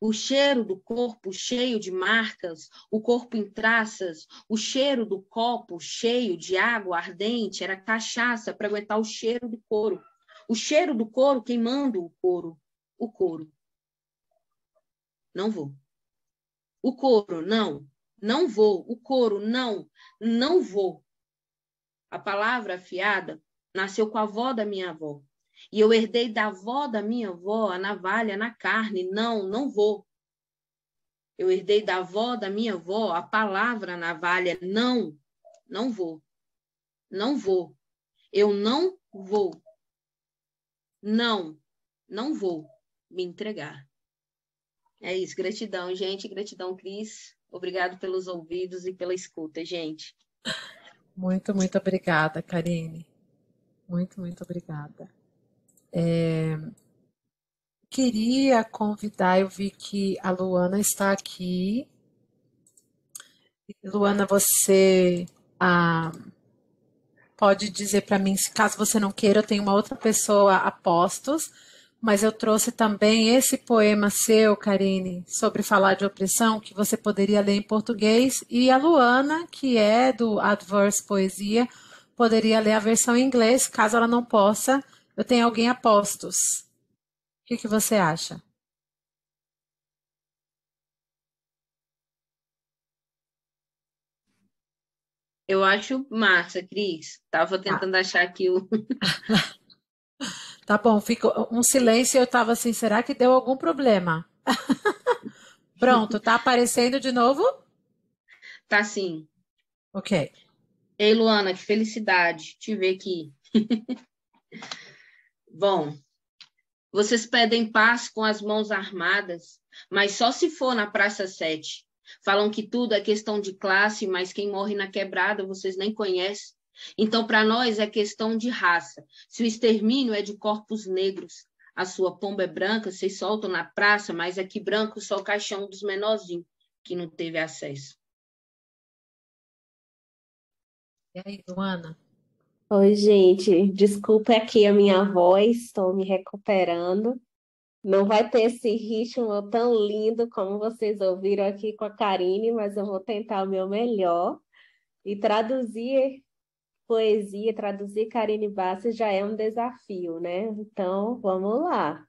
cheio de marcas, o corpo em traças, o cheiro do copo cheio de água ardente, era cachaça para aguentar o cheiro do couro. O cheiro do couro queimando o couro. Não vou. O couro, não vou. O couro, não vou. A palavra afiada nasceu com a avó da minha avó. E eu herdei da avó da minha avó a navalha na carne. Não vou. Eu herdei da avó da minha avó a palavra navalha. Não vou. Não vou. Eu não vou. não vou me entregar. É isso, gratidão, gente, gratidão, Cris. Obrigado pelos ouvidos e pela escuta, gente. Muito, muito obrigada, Karine. Muito, muito obrigada. Queria convidar, eu vi que a Luana está aqui. Luana, você pode dizer para mim, se caso você não queira, eu tenho uma outra pessoa a postos, mas eu trouxe também esse poema seu, Karine, sobre falar de opressão, que você poderia ler em português, e a Luana, que é do Adverse Poesia, poderia ler a versão em inglês, caso ela não possa. Eu tenho alguém a postos. O que você acha? Eu acho massa, Cris. Estava Ah, tentando achar aqui o. tá bom, fica um silêncio e eu estava assim, será que deu algum problema? Pronto, tá aparecendo de novo? Tá assim. Ok. Ei, Luana, que felicidade te ver aqui. Bom, vocês pedem paz com as mãos armadas, mas só se for na Praça 7. Falam que tudo é questão de classe, mas quem morre na quebrada vocês nem conhecem. Então, para nós, é questão de raça. Se o extermínio é de corpos negros, a sua pomba é branca, vocês soltam na praça, mas aqui branco só o caixão dos menorzinhos, que não teve acesso. E aí, Luana? Oi, gente, desculpa aqui a minha voz, estou me recuperando. Não vai ter esse ritmo tão lindo como vocês ouviram aqui com a Karine, mas eu vou tentar o meu melhor. E traduzir poesia, traduzir Karine Bassi já é um desafio, né? Então, vamos lá.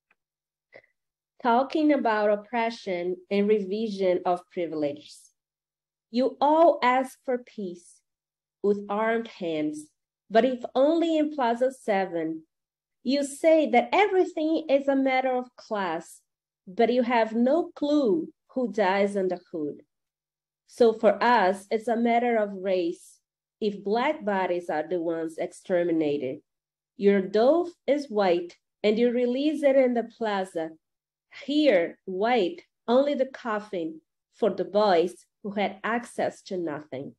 Talking about oppression and revision of privileges. You all ask for peace with armed hands, but if only in Plaza 7. You say that everything is a matter of class, but you have no clue who dies on the hood. So for us, it's a matter of race. If Black bodies are the ones exterminated, your dove is white and you release it in the plaza. Here, white, only the coffin for the boys who had access to nothing.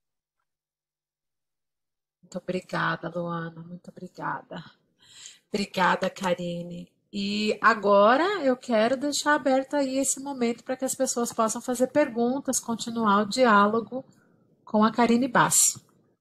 Muito obrigada, Luana. Muito obrigada. Obrigada, Karine. E agora eu quero deixar aberto aí esse momento para que as pessoas possam fazer perguntas, continuar o diálogo com a Karine Bassi.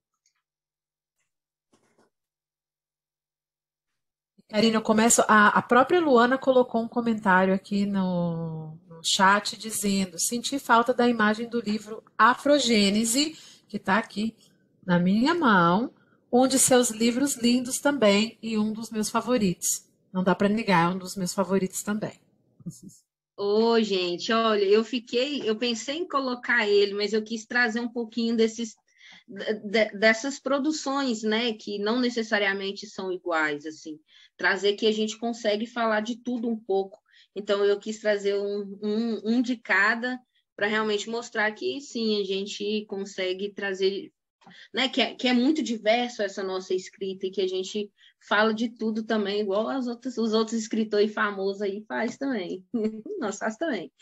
Karine, eu começo. A própria Luana colocou um comentário aqui no chat dizendo: senti falta da imagem do livro Afrogênese, que está aqui na minha mão, um de seus livros lindos também e um dos meus favoritos. Não dá para negar, é um dos meus favoritos também. Ô, gente, olha, eu pensei em colocar ele, mas eu quis trazer um pouquinho dessas produções, né, que não necessariamente são iguais, assim, trazer que a gente consegue falar de tudo um pouco. Então, eu quis trazer um de cada para realmente mostrar que, sim, a gente consegue trazer, né, que é muito diverso essa nossa escrita e que a gente fala de tudo também, igual os outros escritores famosos aí faz também. Nós faz também.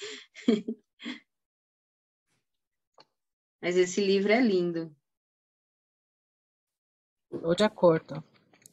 Mas esse livro é lindo. Estou de acordo.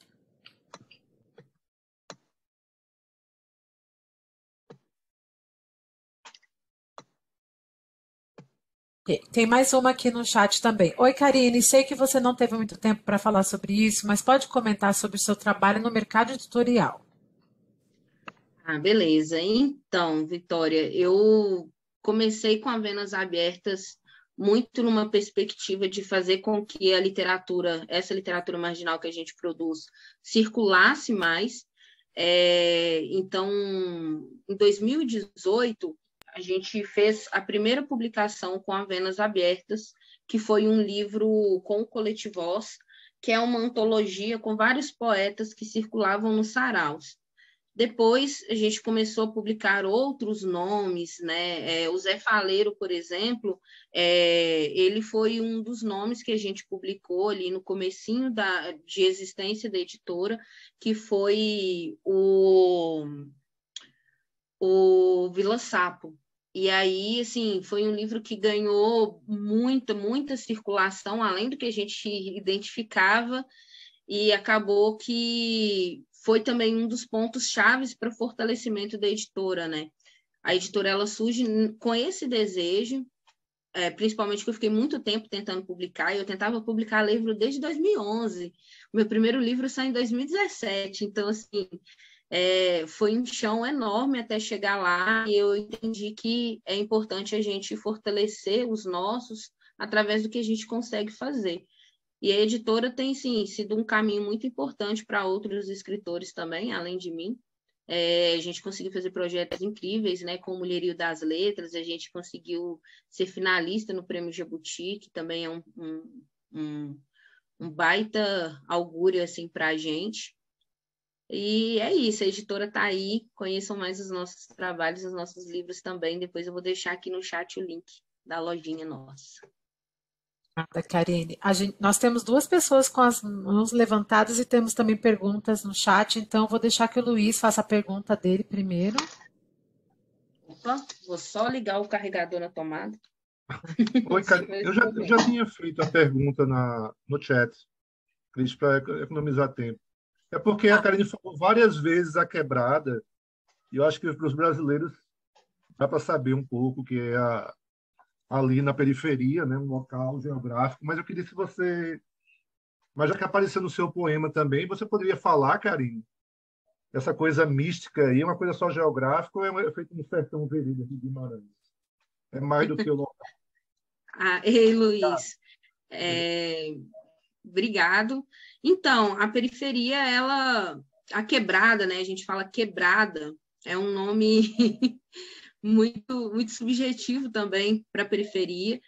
Tem mais uma aqui no chat também. Oi, Karine, sei que você não teve muito tempo para falar sobre isso, mas pode comentar sobre o seu trabalho no mercado editorial. Ah, beleza. Então, Vitória, eu comecei com a Venas Abertas muito numa perspectiva de fazer com que a literatura, essa literatura marginal que a gente produz, circulasse mais. Então, em 2018, a gente fez a primeira publicação com a Venas Abertas, que foi um livro com o Coletivós, que é uma antologia com vários poetas que circulavam nos saraus. Depois, a gente começou a publicar outros nomes, né? O Zé Faleiro, por exemplo, ele foi um dos nomes que a gente publicou ali no comecinho de existência da editora, que foi o Vila Sapo. E aí, assim, foi um livro que ganhou muita circulação, além do que a gente identificava, e acabou que foi também um dos pontos chaves para o fortalecimento da editora, né? A editora, ela surge com esse desejo, principalmente que eu fiquei muito tempo tentando publicar, e eu tentava publicar livro desde 2011. O meu primeiro livro saiu em 2017, então, assim, foi um chão enorme até chegar lá, e eu entendi que é importante a gente fortalecer os nossos através do que a gente consegue fazer. E a editora tem, sim, sido um caminho muito importante para outros escritores também, além de mim. A gente conseguiu fazer projetos incríveis, né? Com o Mulherio das Letras, a gente conseguiu ser finalista no Prêmio Jabuti, que também é um baita augúrio assim, para a gente. E é isso, a editora está aí, conheçam mais os nossos trabalhos, os nossos livros também. Depois eu vou deixar aqui no chat o link da lojinha nossa. Karine. Nós temos 2 pessoas com as mãos levantadas e temos também perguntas no chat, então vou deixar que o Luiz faça a pergunta dele primeiro. Opa, vou só ligar o carregador na tomada. Oi, Karine. Eu já tinha feito a pergunta no chat, Cris, para economizar tempo. É porque a Karine falou várias vezes a quebrada, e eu acho que para os brasileiros dá para saber um pouco que é ali na periferia, né, um local geográfico, mas eu queria se você... Mas já que apareceu no seu poema também, você poderia falar, Karine, essa coisa mística aí, é uma coisa só geográfica ou é feito no sertão Veredas de Guimarães? É mais do que o local. Ei, Luiz. Obrigado. Então, a periferia, a quebrada, né? A gente fala quebrada, é um nome muito subjetivo também para a periferia.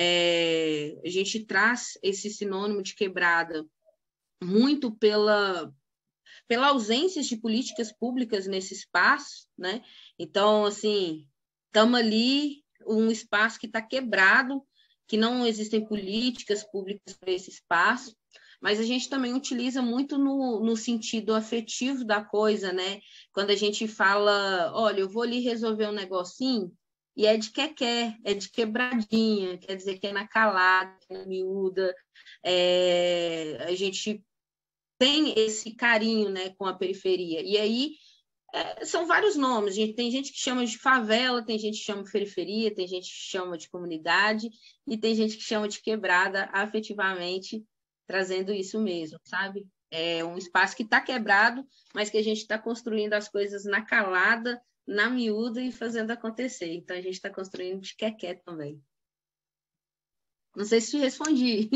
A gente traz esse sinônimo de quebrada muito pela ausência de políticas públicas nesse espaço, né? Então, assim, estamos ali, um espaço que está quebrado, que não existem políticas públicas para esse espaço, mas a gente também utiliza muito no sentido afetivo da coisa, né? Quando a gente fala, olha, eu vou ali resolver um negocinho, e é de quer, é de quebradinha, quer dizer que é na calada, na miúda, a gente tem esse carinho, né, com a periferia. E aí, são vários nomes. Tem gente que chama de favela, tem gente que chama de periferia, tem gente que chama de comunidade, e tem gente que chama de quebrada, afetivamente, trazendo isso mesmo, sabe? É um espaço que está quebrado, mas que a gente está construindo as coisas na calada, na miúda e fazendo acontecer. Então, a gente está construindo de quequé também. Não sei se te respondi.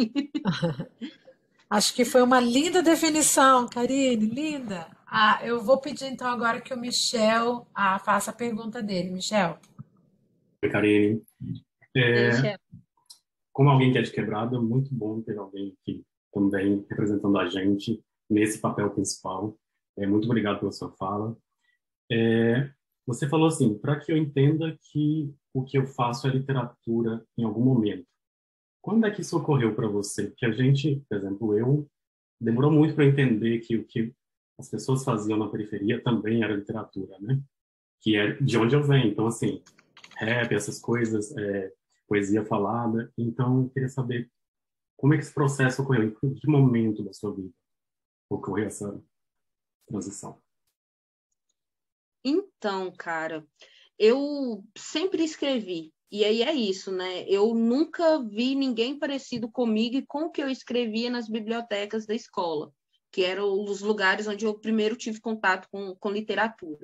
Acho que foi uma linda definição, Karine, linda. Eu vou pedir então agora que o Michel faça a pergunta dele. Michel. Oi, Karine. Michel. Como alguém que é de quebrada, é muito bom ter alguém aqui também representando a gente nesse papel principal. Muito obrigado pela sua fala. Você falou assim, para que eu entenda que o que eu faço é literatura em algum momento. Quando é que isso ocorreu para você? Porque a gente, por exemplo, demorou muito para entender que o que as pessoas faziam na periferia também era literatura, né? Que é de onde eu venho. Então, assim, rap, essas coisas, poesia falada. Então, eu queria saber como é que esse processo ocorreu, em que momento da sua vida ocorreu essa transição? Então, cara, eu sempre escrevi. E aí é isso, né? Eu nunca vi ninguém parecido comigo e com o que eu escrevia nas bibliotecas da escola, que eram os lugares onde eu primeiro tive contato com literatura.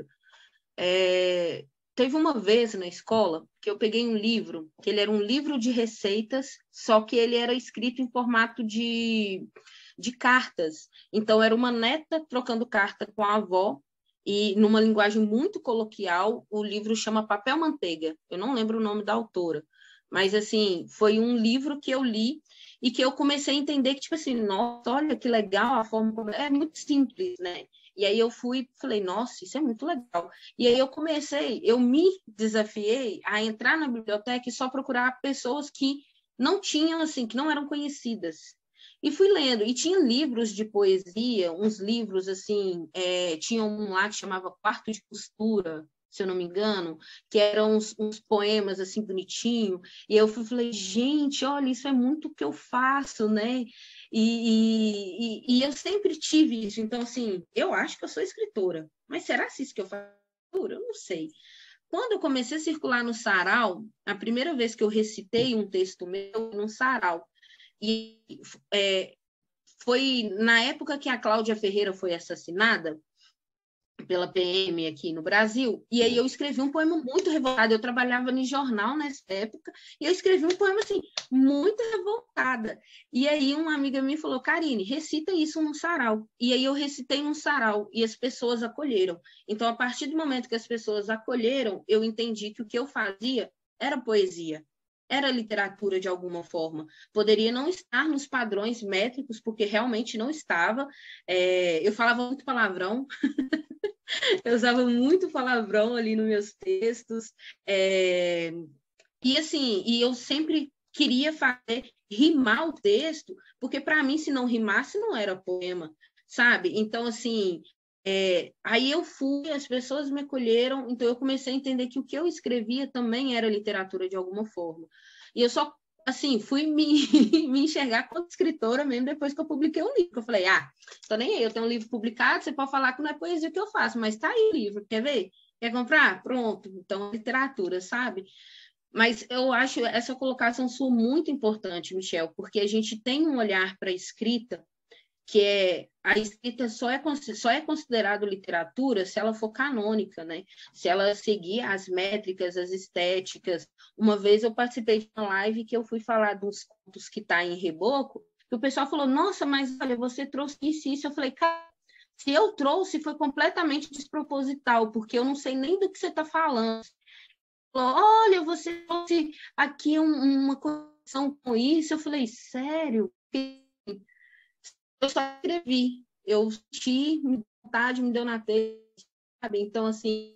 Teve uma vez na escola que eu peguei um livro, que ele era um livro de receitas, só que ele era escrito em formato de cartas. Então, era uma neta trocando carta com a avó, e numa linguagem muito coloquial, o livro chama Papel Manteiga. Eu não lembro o nome da autora, mas assim, foi um livro que eu li e que eu comecei a entender que, tipo assim, nossa, olha que legal a forma como... É muito simples, né? E aí eu falei, nossa, isso é muito legal. E aí eu me desafiei a entrar na biblioteca e só procurar pessoas que não tinham, assim, que não eram conhecidas. E fui lendo, e tinha livros de poesia, uns livros, assim, tinha um lá que chamava Quarto de Costura, se eu não me engano, que eram uns poemas, assim, bonitinho, e eu falei, gente, olha, isso é muito o que eu faço, né? E eu sempre tive isso, então, assim, eu acho que eu sou escritora, mas será se isso que eu faço? Eu não sei. Quando eu comecei a circular no sarau, a primeira vez que eu recitei um texto meu num sarau, e foi na época que a Cláudia Ferreira foi assassinada pela PM aqui no Brasil, e aí eu escrevi um poema muito revoltado. Eu trabalhava no jornal nessa época, e eu escrevi um poema assim, muito revoltada. E aí uma amiga minha falou, Karine, recita isso num sarau. E aí eu recitei num sarau, e as pessoas acolheram. Então, a partir do momento que as pessoas acolheram, eu entendi que o que eu fazia era poesia, era literatura de alguma forma. Poderia não estar nos padrões métricos, porque realmente não estava. Eu falava muito palavrão, eu usava muito palavrão ali nos meus textos. E assim, eu sempre queria fazer rimar o texto, porque para mim, se não rimasse, não era poema, sabe? Então, assim, aí eu fui, as pessoas me acolheram, então eu comecei a entender que o que eu escrevia também era literatura de alguma forma. E eu só, assim, fui me enxergar como escritora mesmo depois que eu publiquei um livro. Eu falei, tô nem aí, eu tenho um livro publicado, você pode falar que não é poesia que eu faço, mas tá aí o livro, quer ver? Quer comprar? Pronto, então literatura, sabe? Mas eu acho essa colocação sua muito importante, Michel, porque a gente tem um olhar para a escrita que a escrita só é considerado literatura se ela for canônica, né? Se ela seguir as métricas, as estéticas. Uma vez eu participei de uma live que eu fui falar dos contos que está em Reboco, e o pessoal falou, nossa, mas olha, você trouxe isso e isso. Eu falei, cara, se eu trouxe foi completamente desproposital, porque eu não sei nem do que você está falando. Olha, você trouxe aqui uma conexão com isso. Eu falei, sério? Eu só escrevi, eu senti vontade, me deu na telha, sabe? Então, assim,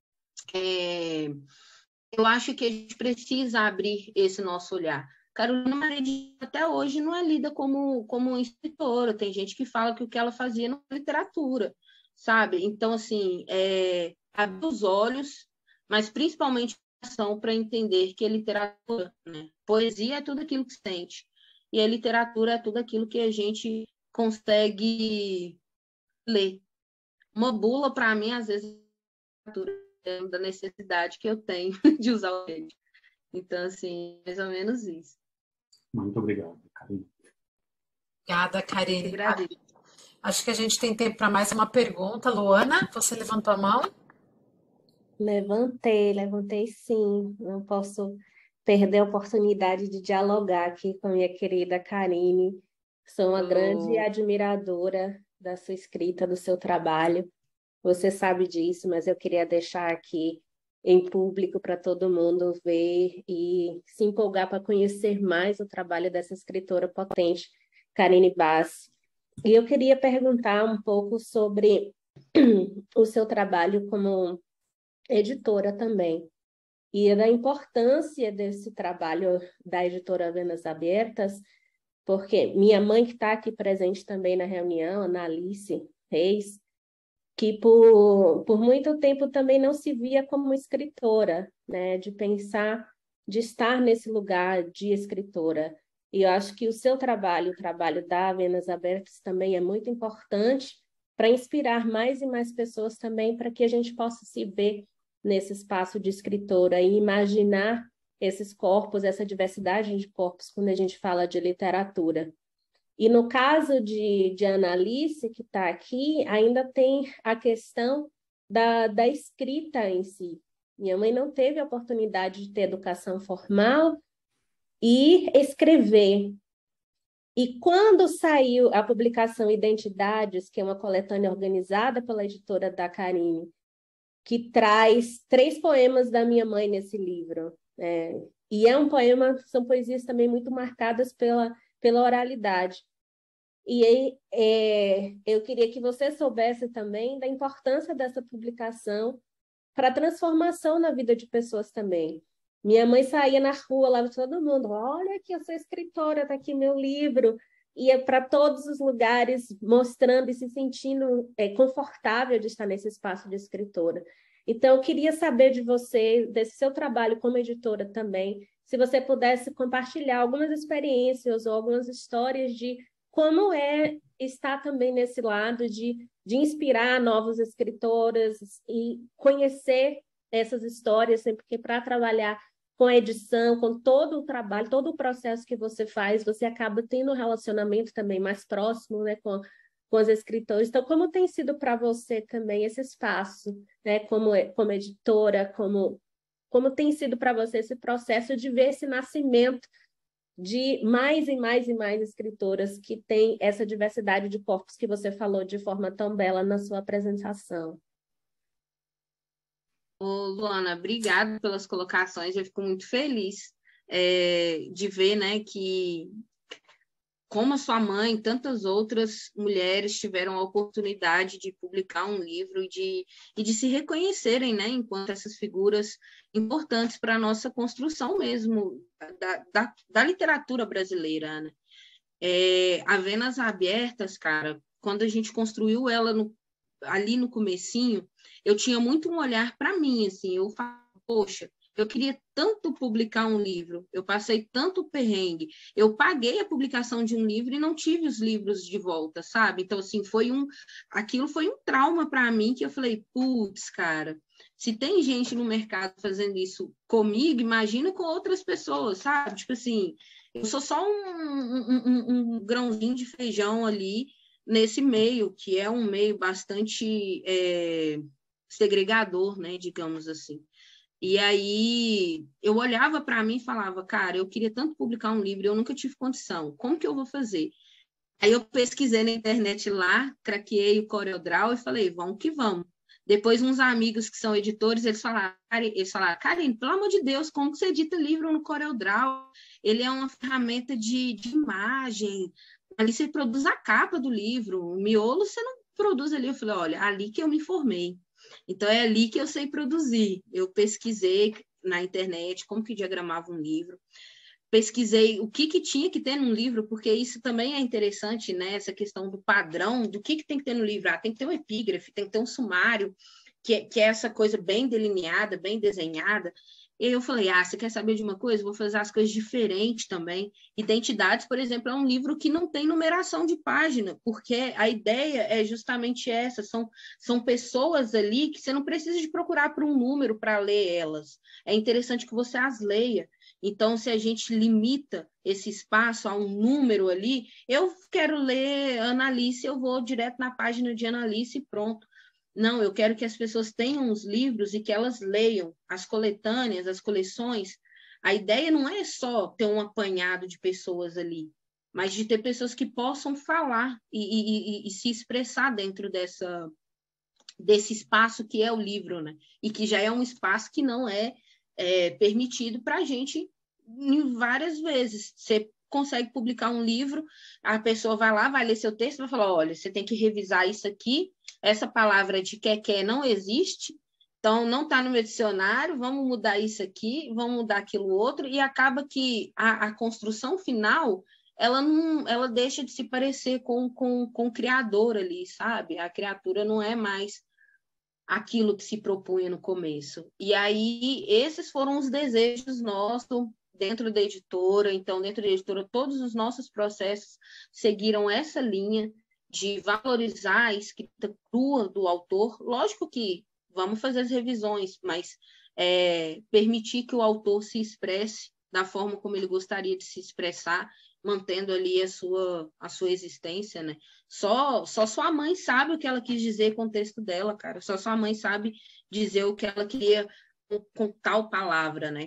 eu acho que a gente precisa abrir esse nosso olhar. Carolina Maria de até hoje não é lida como escritora, tem gente que fala que o que ela fazia não é literatura, sabe? Então, assim, abrir os olhos, mas principalmente ação para entender que é literatura, né? Poesia é tudo aquilo que se sente, e a literatura é tudo aquilo que a gente consegue ler. Uma bula, para mim, às vezes, é da necessidade que eu tenho de usar o rede. Então, assim, mais ou menos isso. Muito obrigado, Karine. Obrigada, Karine. Acho que a gente tem tempo para mais uma pergunta. Luana, você levantou a mão? Levantei sim. Não posso perder a oportunidade de dialogar aqui com a minha querida Karine. Sou uma grande admiradora da sua escrita, do seu trabalho. Você sabe disso, mas eu queria deixar aqui em público para todo mundo ver e se empolgar para conhecer mais o trabalho dessa escritora potente, Karine Bassi. E eu queria perguntar um pouco sobre o seu trabalho como editora também, e da importância desse trabalho da editora Venas Abertas, porque minha mãe, que está aqui presente também na reunião, Ana Alice Reis, que por muito tempo também não se via como escritora, né, de pensar, de estar nesse lugar de escritora. E eu acho que o seu trabalho, o trabalho da Venas Abertas também é muito importante para inspirar mais e mais pessoas também, para que a gente possa se ver nesse espaço de escritora e imaginar esses corpos, essa diversidade de corpos quando a gente fala de literatura. E no caso de Ana Alice, que está aqui, ainda tem a questão da escrita em si. Minha mãe não teve a oportunidade de ter educação formal e escrever. E quando saiu a publicação Identidades, que é uma coletânea organizada pela editora da Karine, que traz 3 poemas da minha mãe nesse livro, e é um poema, são poesias também muito marcadas pela oralidade. E aí, eu queria que você soubesse também da importância dessa publicação para a transformação na vida de pessoas também. Minha mãe saía na rua, lá todo mundo, olha aqui, eu sou escritora, está aqui meu livro, ia para todos os lugares mostrando e se sentindo confortável de estar nesse espaço de escritora. Então, eu queria saber de você, desse seu trabalho como editora também, se você pudesse compartilhar algumas experiências ou algumas histórias de como é estar também nesse lado de inspirar novas escritoras e conhecer essas histórias, porque para trabalhar com a edição, com todo o trabalho, todo o processo que você faz, você acaba tendo um relacionamento também mais próximo, né, com os escritores. Então, como tem sido para você também esse espaço, né, como editora, como tem sido para você esse processo de ver esse nascimento de mais e mais e mais escritoras que têm essa diversidade de corpos que você falou de forma tão bela na sua apresentação? Ô, Luana, obrigada pelas colocações. Eu fico muito feliz de ver, né, que como a sua mãe e tantas outras mulheres tiveram a oportunidade de publicar um livro e de se reconhecerem, né, enquanto essas figuras importantes para a nossa construção mesmo da literatura brasileira, né? A Venas Abertas, cara, quando a gente construiu ela ali no comecinho, eu tinha muito um olhar para mim, assim, eu falo, poxa, eu queria tanto publicar um livro, eu passei tanto perrengue, eu paguei a publicação de um livro e não tive os livros de volta, sabe? Então, assim, aquilo foi um trauma para mim, que eu falei, putz, cara, se tem gente no mercado fazendo isso comigo, imagina com outras pessoas, sabe? Tipo assim, eu sou só um grãozinho de feijão ali nesse meio, que é um meio bastante segregador, né, digamos assim. E aí eu olhava para mim e falava, cara, eu queria tanto publicar um livro, eu nunca tive condição, como que eu vou fazer? Aí eu pesquisei na internet lá, craqueei o CorelDRAW e falei, vamos que vamos. Depois uns amigos que são editores, eles falaram, Karine, pelo amor de Deus, como que você edita livro no CorelDRAW? Ele é uma ferramenta de imagem, ali você produz a capa do livro, o miolo você não produz ali. Eu falei, olha, ali que eu me formei. Então, é ali que eu sei produzir. Eu pesquisei na internet como que diagramava um livro, pesquisei o que tinha que ter num livro, porque isso também é interessante, né? Essa questão do padrão, do que tem que ter no livro. Tem que ter um epígrafe, tem que ter um sumário, que é essa coisa bem delineada, bem desenhada. E eu falei, você quer saber de uma coisa? Vou fazer as coisas diferentes também. Identidades, por exemplo, é um livro que não tem numeração de página, porque a ideia é justamente essa, são pessoas ali que você não precisa de procurar por um número para ler elas. É interessante que você as leia. Então, se a gente limita esse espaço a um número ali, eu quero ler Ana Alice, eu vou direto na página de Ana Alice e pronto. Não, eu quero que as pessoas tenham os livros e que elas leiam as coletâneas, as coleções. A ideia não é só ter um apanhado de pessoas ali, mas de ter pessoas que possam falar e se expressar dentro desse espaço que é o livro, né? E que já é um espaço que não é permitido para a gente em várias vezes. Você consegue publicar um livro, a pessoa vai lá, vai ler seu texto, vai falar, olha, você tem que revisar isso aqui, essa palavra de quer não existe, então não está no meu dicionário, vamos mudar isso aqui, vamos mudar aquilo outro, e acaba que a construção final, ela deixa de se parecer com o criador ali, sabe? A criatura não é mais aquilo que se propunha no começo. E aí, esses foram os desejos nossos dentro da editora. Então, dentro da editora, todos os nossos processos seguiram essa linha de valorizar a escrita crua do autor. Lógico que vamos fazer as revisões, mas permitir que o autor se expresse da forma como ele gostaria de se expressar, mantendo ali a sua existência, né? Só sua mãe sabe o que ela quis dizer com o texto dela, cara. Só sua mãe sabe dizer o que ela queria com tal palavra, né?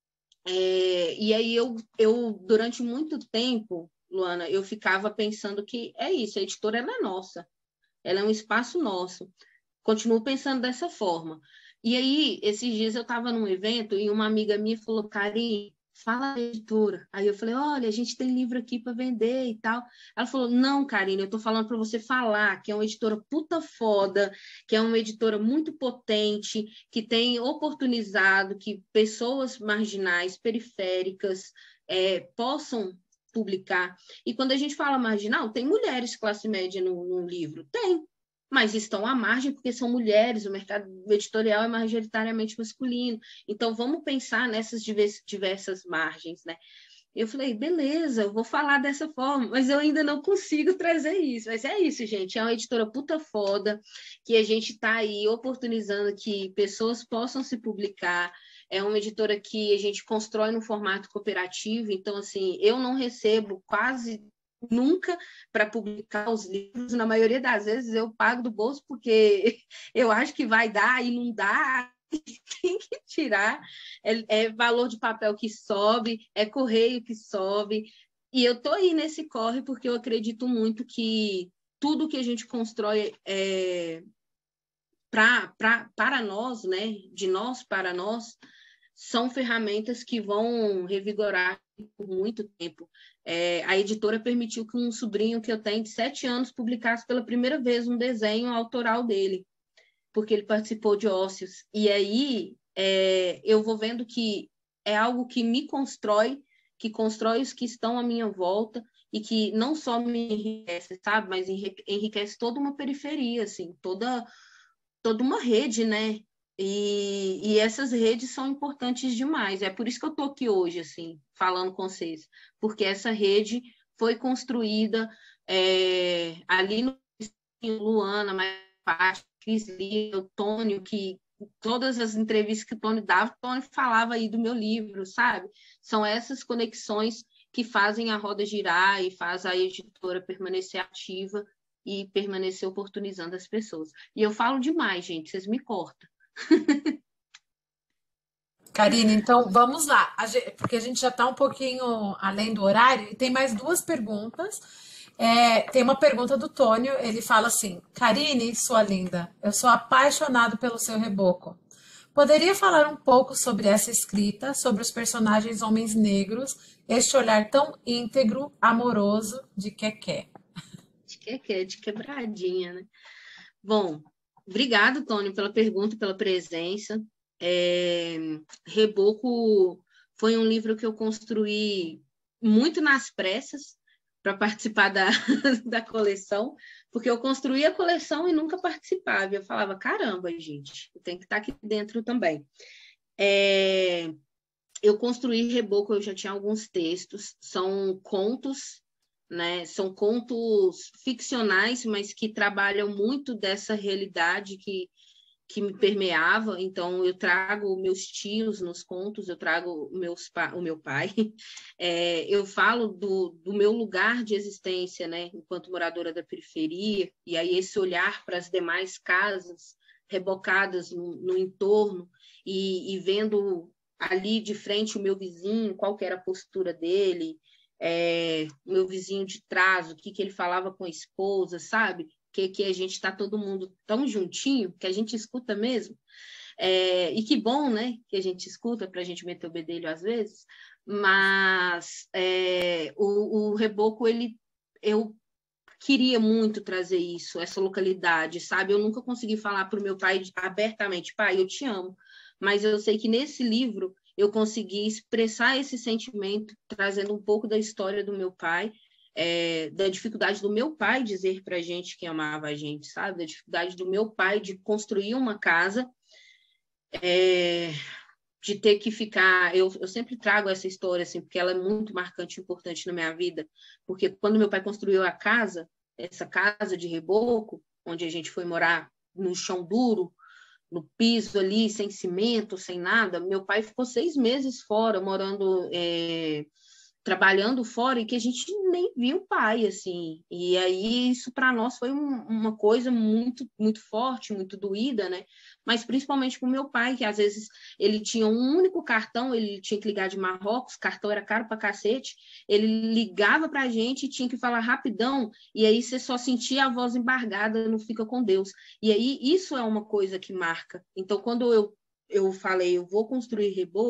E aí eu durante muito tempo, Luana, eu ficava pensando que é isso, a editora ela é nossa, ela é um espaço nosso. Continuo pensando dessa forma. E aí, esses dias eu estava num evento e uma amiga minha falou, Karine, fala a editora. Aí eu falei, olha, a gente tem livro aqui para vender e tal. Ela falou, não, Karine, eu estou falando para você falar que é uma editora puta foda, que é uma editora muito potente, que tem oportunizado que pessoas marginais, periféricas, possam publicar. E quando a gente fala marginal, tem mulheres classe média no livro? Tem. Mas estão à margem porque são mulheres, o mercado editorial é majoritariamente masculino. Então, vamos pensar nessas diversas margens, né? Eu falei, beleza, eu vou falar dessa forma, mas eu ainda não consigo trazer isso. Mas é isso, gente, é uma editora puta foda, que a gente está aí oportunizando que pessoas possam se publicar. É uma editora que a gente constrói no formato cooperativo, então, assim, eu não recebo quase nunca para publicar os livros, na maioria das vezes eu pago do bolso porque eu acho que vai dar e não dá, tem que tirar, é valor de papel que sobe, é correio que sobe, e eu estou aí nesse corre porque eu acredito muito que tudo que a gente constrói para nós, né, de nós para nós, são ferramentas que vão revigorar por muito tempo. A editora permitiu que um sobrinho que eu tenho de 7 anos publicasse pela primeira vez um desenho autoral dele, porque ele participou de Ócios. E aí eu vou vendo que é algo que me constrói, que constrói os que estão à minha volta e que não só me enriquece, sabe, mas enriquece toda uma periferia, assim, toda uma rede, né? E essas redes são importantes demais. É por isso que eu estou aqui hoje, assim, falando com vocês, porque essa rede foi construída ali no Luana, mais Cris Lia, o Tônio, que todas as entrevistas que o Tônio dava, o Tônio falava aí do meu livro, sabe? São essas conexões que fazem a roda girar e faz a editora permanecer ativa e permanecer oportunizando as pessoas. E eu falo demais, gente, vocês me cortam. Karine, então vamos lá, porque a gente já está um pouquinho além do horário e tem mais 2 perguntas. Tem uma pergunta do Tônio, ele fala assim: Karine, sua linda, eu sou apaixonado pelo seu reboco. Poderia falar um pouco sobre essa escrita, sobre os personagens homens negros, este olhar tão íntegro, amoroso de Keké? De quebradinha, né? Bom, obrigado, Tônio, pela pergunta, pela presença. Reboco foi um livro que eu construí muito nas pressas para participar da coleção, porque eu construí a coleção e nunca participava. Eu falava, caramba, gente, eu tenho que estar aqui dentro também. Eu construí Reboco, eu já tinha alguns textos, são contos, né? São contos ficcionais, mas que trabalham muito dessa realidade que me permeava. Então, eu trago meus tios nos contos, eu trago o meu pai. Eu falo do meu lugar de existência, né? Enquanto moradora da periferia, e aí esse olhar para as demais casas rebocadas no entorno e vendo ali de frente o meu vizinho, qual que era a postura dele, o meu vizinho de trás, o que ele falava com a esposa, sabe? Que a gente está todo mundo tão juntinho, que a gente escuta mesmo. E que bom, né? Que a gente escuta para a gente meter o bedelho às vezes. Mas o Reboco, eu queria muito trazer isso, essa localidade, sabe? Eu nunca consegui falar para o meu pai abertamente, pai, eu te amo. Mas eu sei que nesse livro eu consegui expressar esse sentimento, trazendo um pouco da história do meu pai, da dificuldade do meu pai dizer para a gente que amava a gente, sabe? Da dificuldade do meu pai de construir uma casa, de ter que ficar... Eu sempre trago essa história, assim, porque ela é muito marcante e importante na minha vida, porque quando meu pai construiu a casa, essa casa de Reboco, onde a gente foi morar no chão duro, no piso ali, sem cimento, sem nada, meu pai ficou 6 meses fora, morando... trabalhando fora, e que a gente nem viu o pai, assim. E aí isso para nós foi uma coisa muito, muito forte, muito doída, né? Mas principalmente para o meu pai, que às vezes ele tinha um único cartão, ele tinha que ligar de Marrocos, cartão era caro para cacete, ele ligava para a gente e tinha que falar rapidão, e aí você só sentia a voz embargada, não fica com Deus. E aí isso é uma coisa que marca. Então, quando eu falei, eu vou construir Reboco,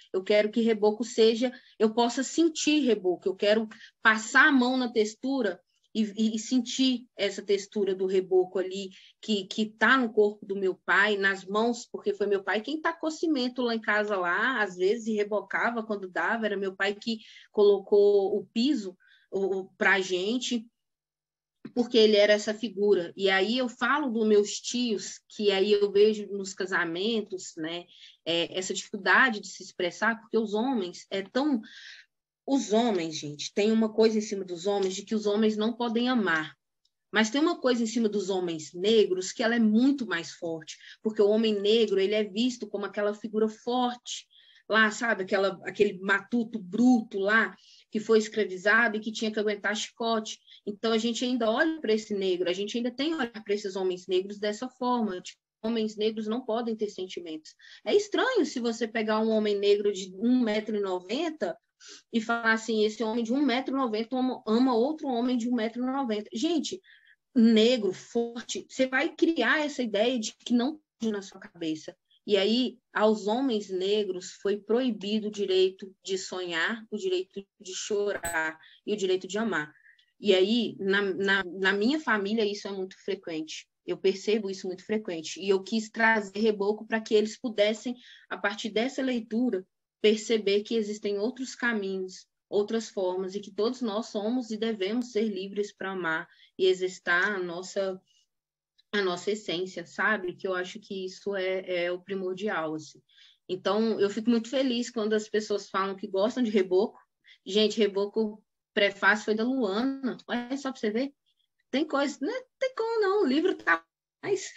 Eu quero que reboco seja, eu possa sentir reboco, eu quero passar a mão na textura e sentir essa textura do reboco ali, que está no corpo do meu pai, nas mãos, porque foi meu pai quem tacou cimento lá em casa, lá, às vezes, e rebocava quando dava, era meu pai que colocou o piso para a gente, porque ele era essa figura. E aí eu falo dos meus tios, que aí eu vejo nos casamentos, né, essa dificuldade de se expressar, porque os homens Os homens, gente, tem uma coisa em cima dos homens de que os homens não podem amar. Mas tem uma coisa em cima dos homens negros que ela é muito mais forte, porque o homem negro, ele é visto como aquela figura forte, lá, sabe, aquele matuto bruto lá, que foi escravizado e que tinha que aguentar chicote. Então, a gente ainda olha para esse negro, a gente ainda tem que olhar para esses homens negros dessa forma, tipo, homens negros não podem ter sentimentos. É estranho se você pegar um homem negro de 1,90 m e falar assim, esse homem de 1,90 m ama outro homem de 1,90 m. Gente, negro, forte, você vai criar essa ideia de que não pode na sua cabeça. E aí, aos homens negros foi proibido o direito de sonhar, o direito de chorar e o direito de amar. E aí, na minha família, isso é muito frequente. Eu percebo isso muito frequente. E eu quis trazer reboco para que eles pudessem, a partir dessa leitura, perceber que existem outros caminhos, outras formas, e que todos nós somos e devemos ser livres para amar e exercitar a nossa essência, sabe? Que eu acho que isso é o primordial, assim. Então, eu fico muito feliz quando as pessoas falam que gostam de reboco. Gente, reboco prefácio foi da Luana. Olha só para você ver. Tem coisa, não tem como não, o livro tá mais...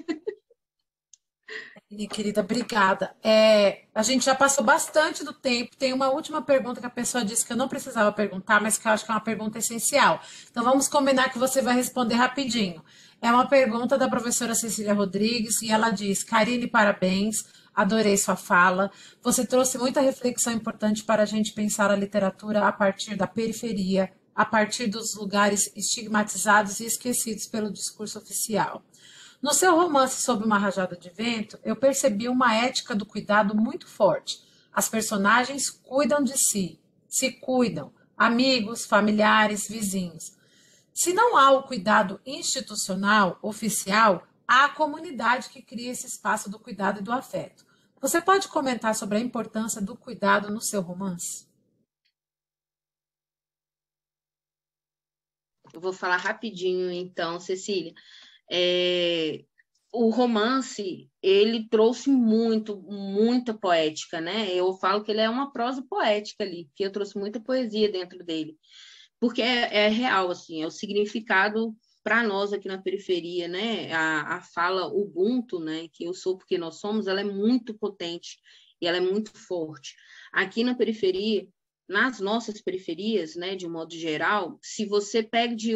Minha querida, obrigada. A gente já passou bastante do tempo. Tem uma última pergunta que a pessoa disse que eu não precisava perguntar, mas que eu acho que é uma pergunta essencial. Então, vamos combinar que você vai responder rapidinho. É uma pergunta da professora Cecília Rodrigues e ela diz: Karine, parabéns, adorei sua fala. Você trouxe muita reflexão importante para a gente pensar a literatura a partir da periferia, a partir dos lugares estigmatizados e esquecidos pelo discurso oficial. No seu romance Sob uma Rajada de Vento, eu percebi uma ética do cuidado muito forte. As personagens cuidam de si, se cuidam, amigos, familiares, vizinhos. Se não há o cuidado institucional, oficial, há a comunidade que cria esse espaço do cuidado e do afeto. Você pode comentar sobre a importância do cuidado no seu romance? Eu vou falar rapidinho, então, Cecília. O romance, ele trouxe muita poética, né? Eu falo que ele é uma prosa poética ali, porque eu trouxe muita poesia dentro dele, porque é real, assim, é o significado para nós aqui na periferia, né? A fala Ubuntu, né? Que eu sou porque nós somos, ela é muito potente e ela é muito forte. Aqui na periferia, nas nossas periferias, né, de um modo geral, se você pede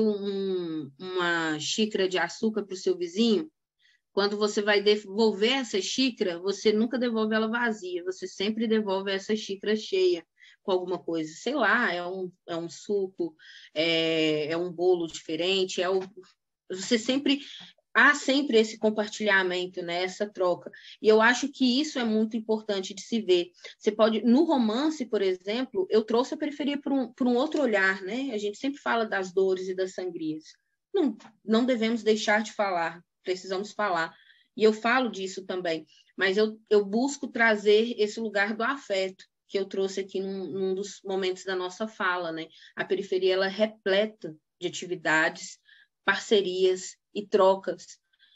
uma xícara de açúcar para o seu vizinho, quando você vai devolver essa xícara, você nunca devolve ela vazia, você sempre devolve essa xícara cheia com alguma coisa. Sei lá, é um suco, é um bolo diferente, você sempre... Há sempre esse compartilhamento, né? Essa troca. E eu acho que isso é muito importante de se ver. Você pode, no romance, por exemplo, eu trouxe a periferia para um outro olhar, né? A gente sempre fala das dores e das sangrias. Não devemos deixar de falar, precisamos falar. E eu falo disso também. Mas eu busco trazer esse lugar do afeto que eu trouxe aqui num dos momentos da nossa fala, né? A periferia, ela é repleta de atividades, parcerias e trocas.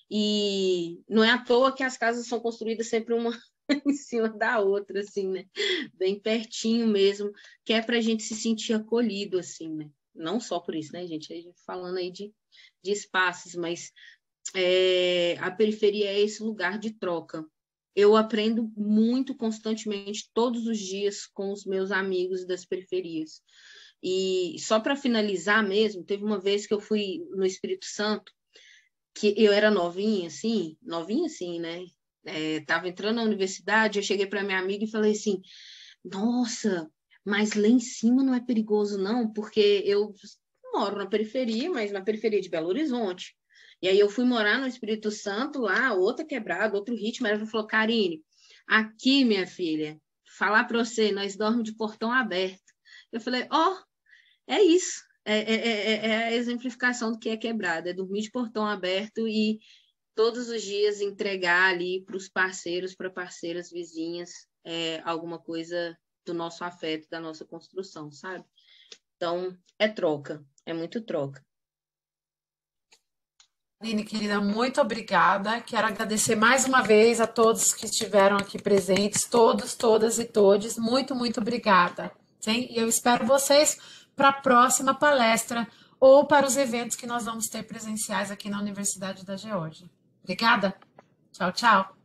E não é à toa que as casas são construídas sempre uma em cima da outra, assim, né? Bem pertinho mesmo, que é para a gente se sentir acolhido, assim, né? Não só por isso, né, gente? A gente falando aí de espaços, mas a periferia é esse lugar de troca. Eu aprendo muito constantemente, todos os dias, com os meus amigos das periferias. E só para finalizar mesmo, teve uma vez que eu fui no Espírito Santo, que eu era novinha assim, né? Tava entrando na universidade, eu cheguei para minha amiga e falei assim, nossa, mas lá em cima não é perigoso não, porque eu moro na periferia, mas na periferia de Belo Horizonte. E aí eu fui morar no Espírito Santo lá, outra quebrada, outro ritmo, ela falou, Karine, aqui, minha filha, falar para você, nós dormimos de portão aberto. Eu falei, é isso. É a exemplificação do que é quebrada, é dormir de portão aberto e todos os dias entregar ali para os parceiros, para parceiras, vizinhas, alguma coisa do nosso afeto, da nossa construção, sabe? Então, é troca, é muito troca. Aline, querida, muito obrigada. Quero agradecer mais uma vez a todos que estiveram aqui presentes, todos, todas e todes. Muito, muito obrigada. Sim? E eu espero vocês para a próxima palestra ou para os eventos que nós vamos ter presenciais aqui na Universidade da Geórgia. Obrigada. Tchau, tchau.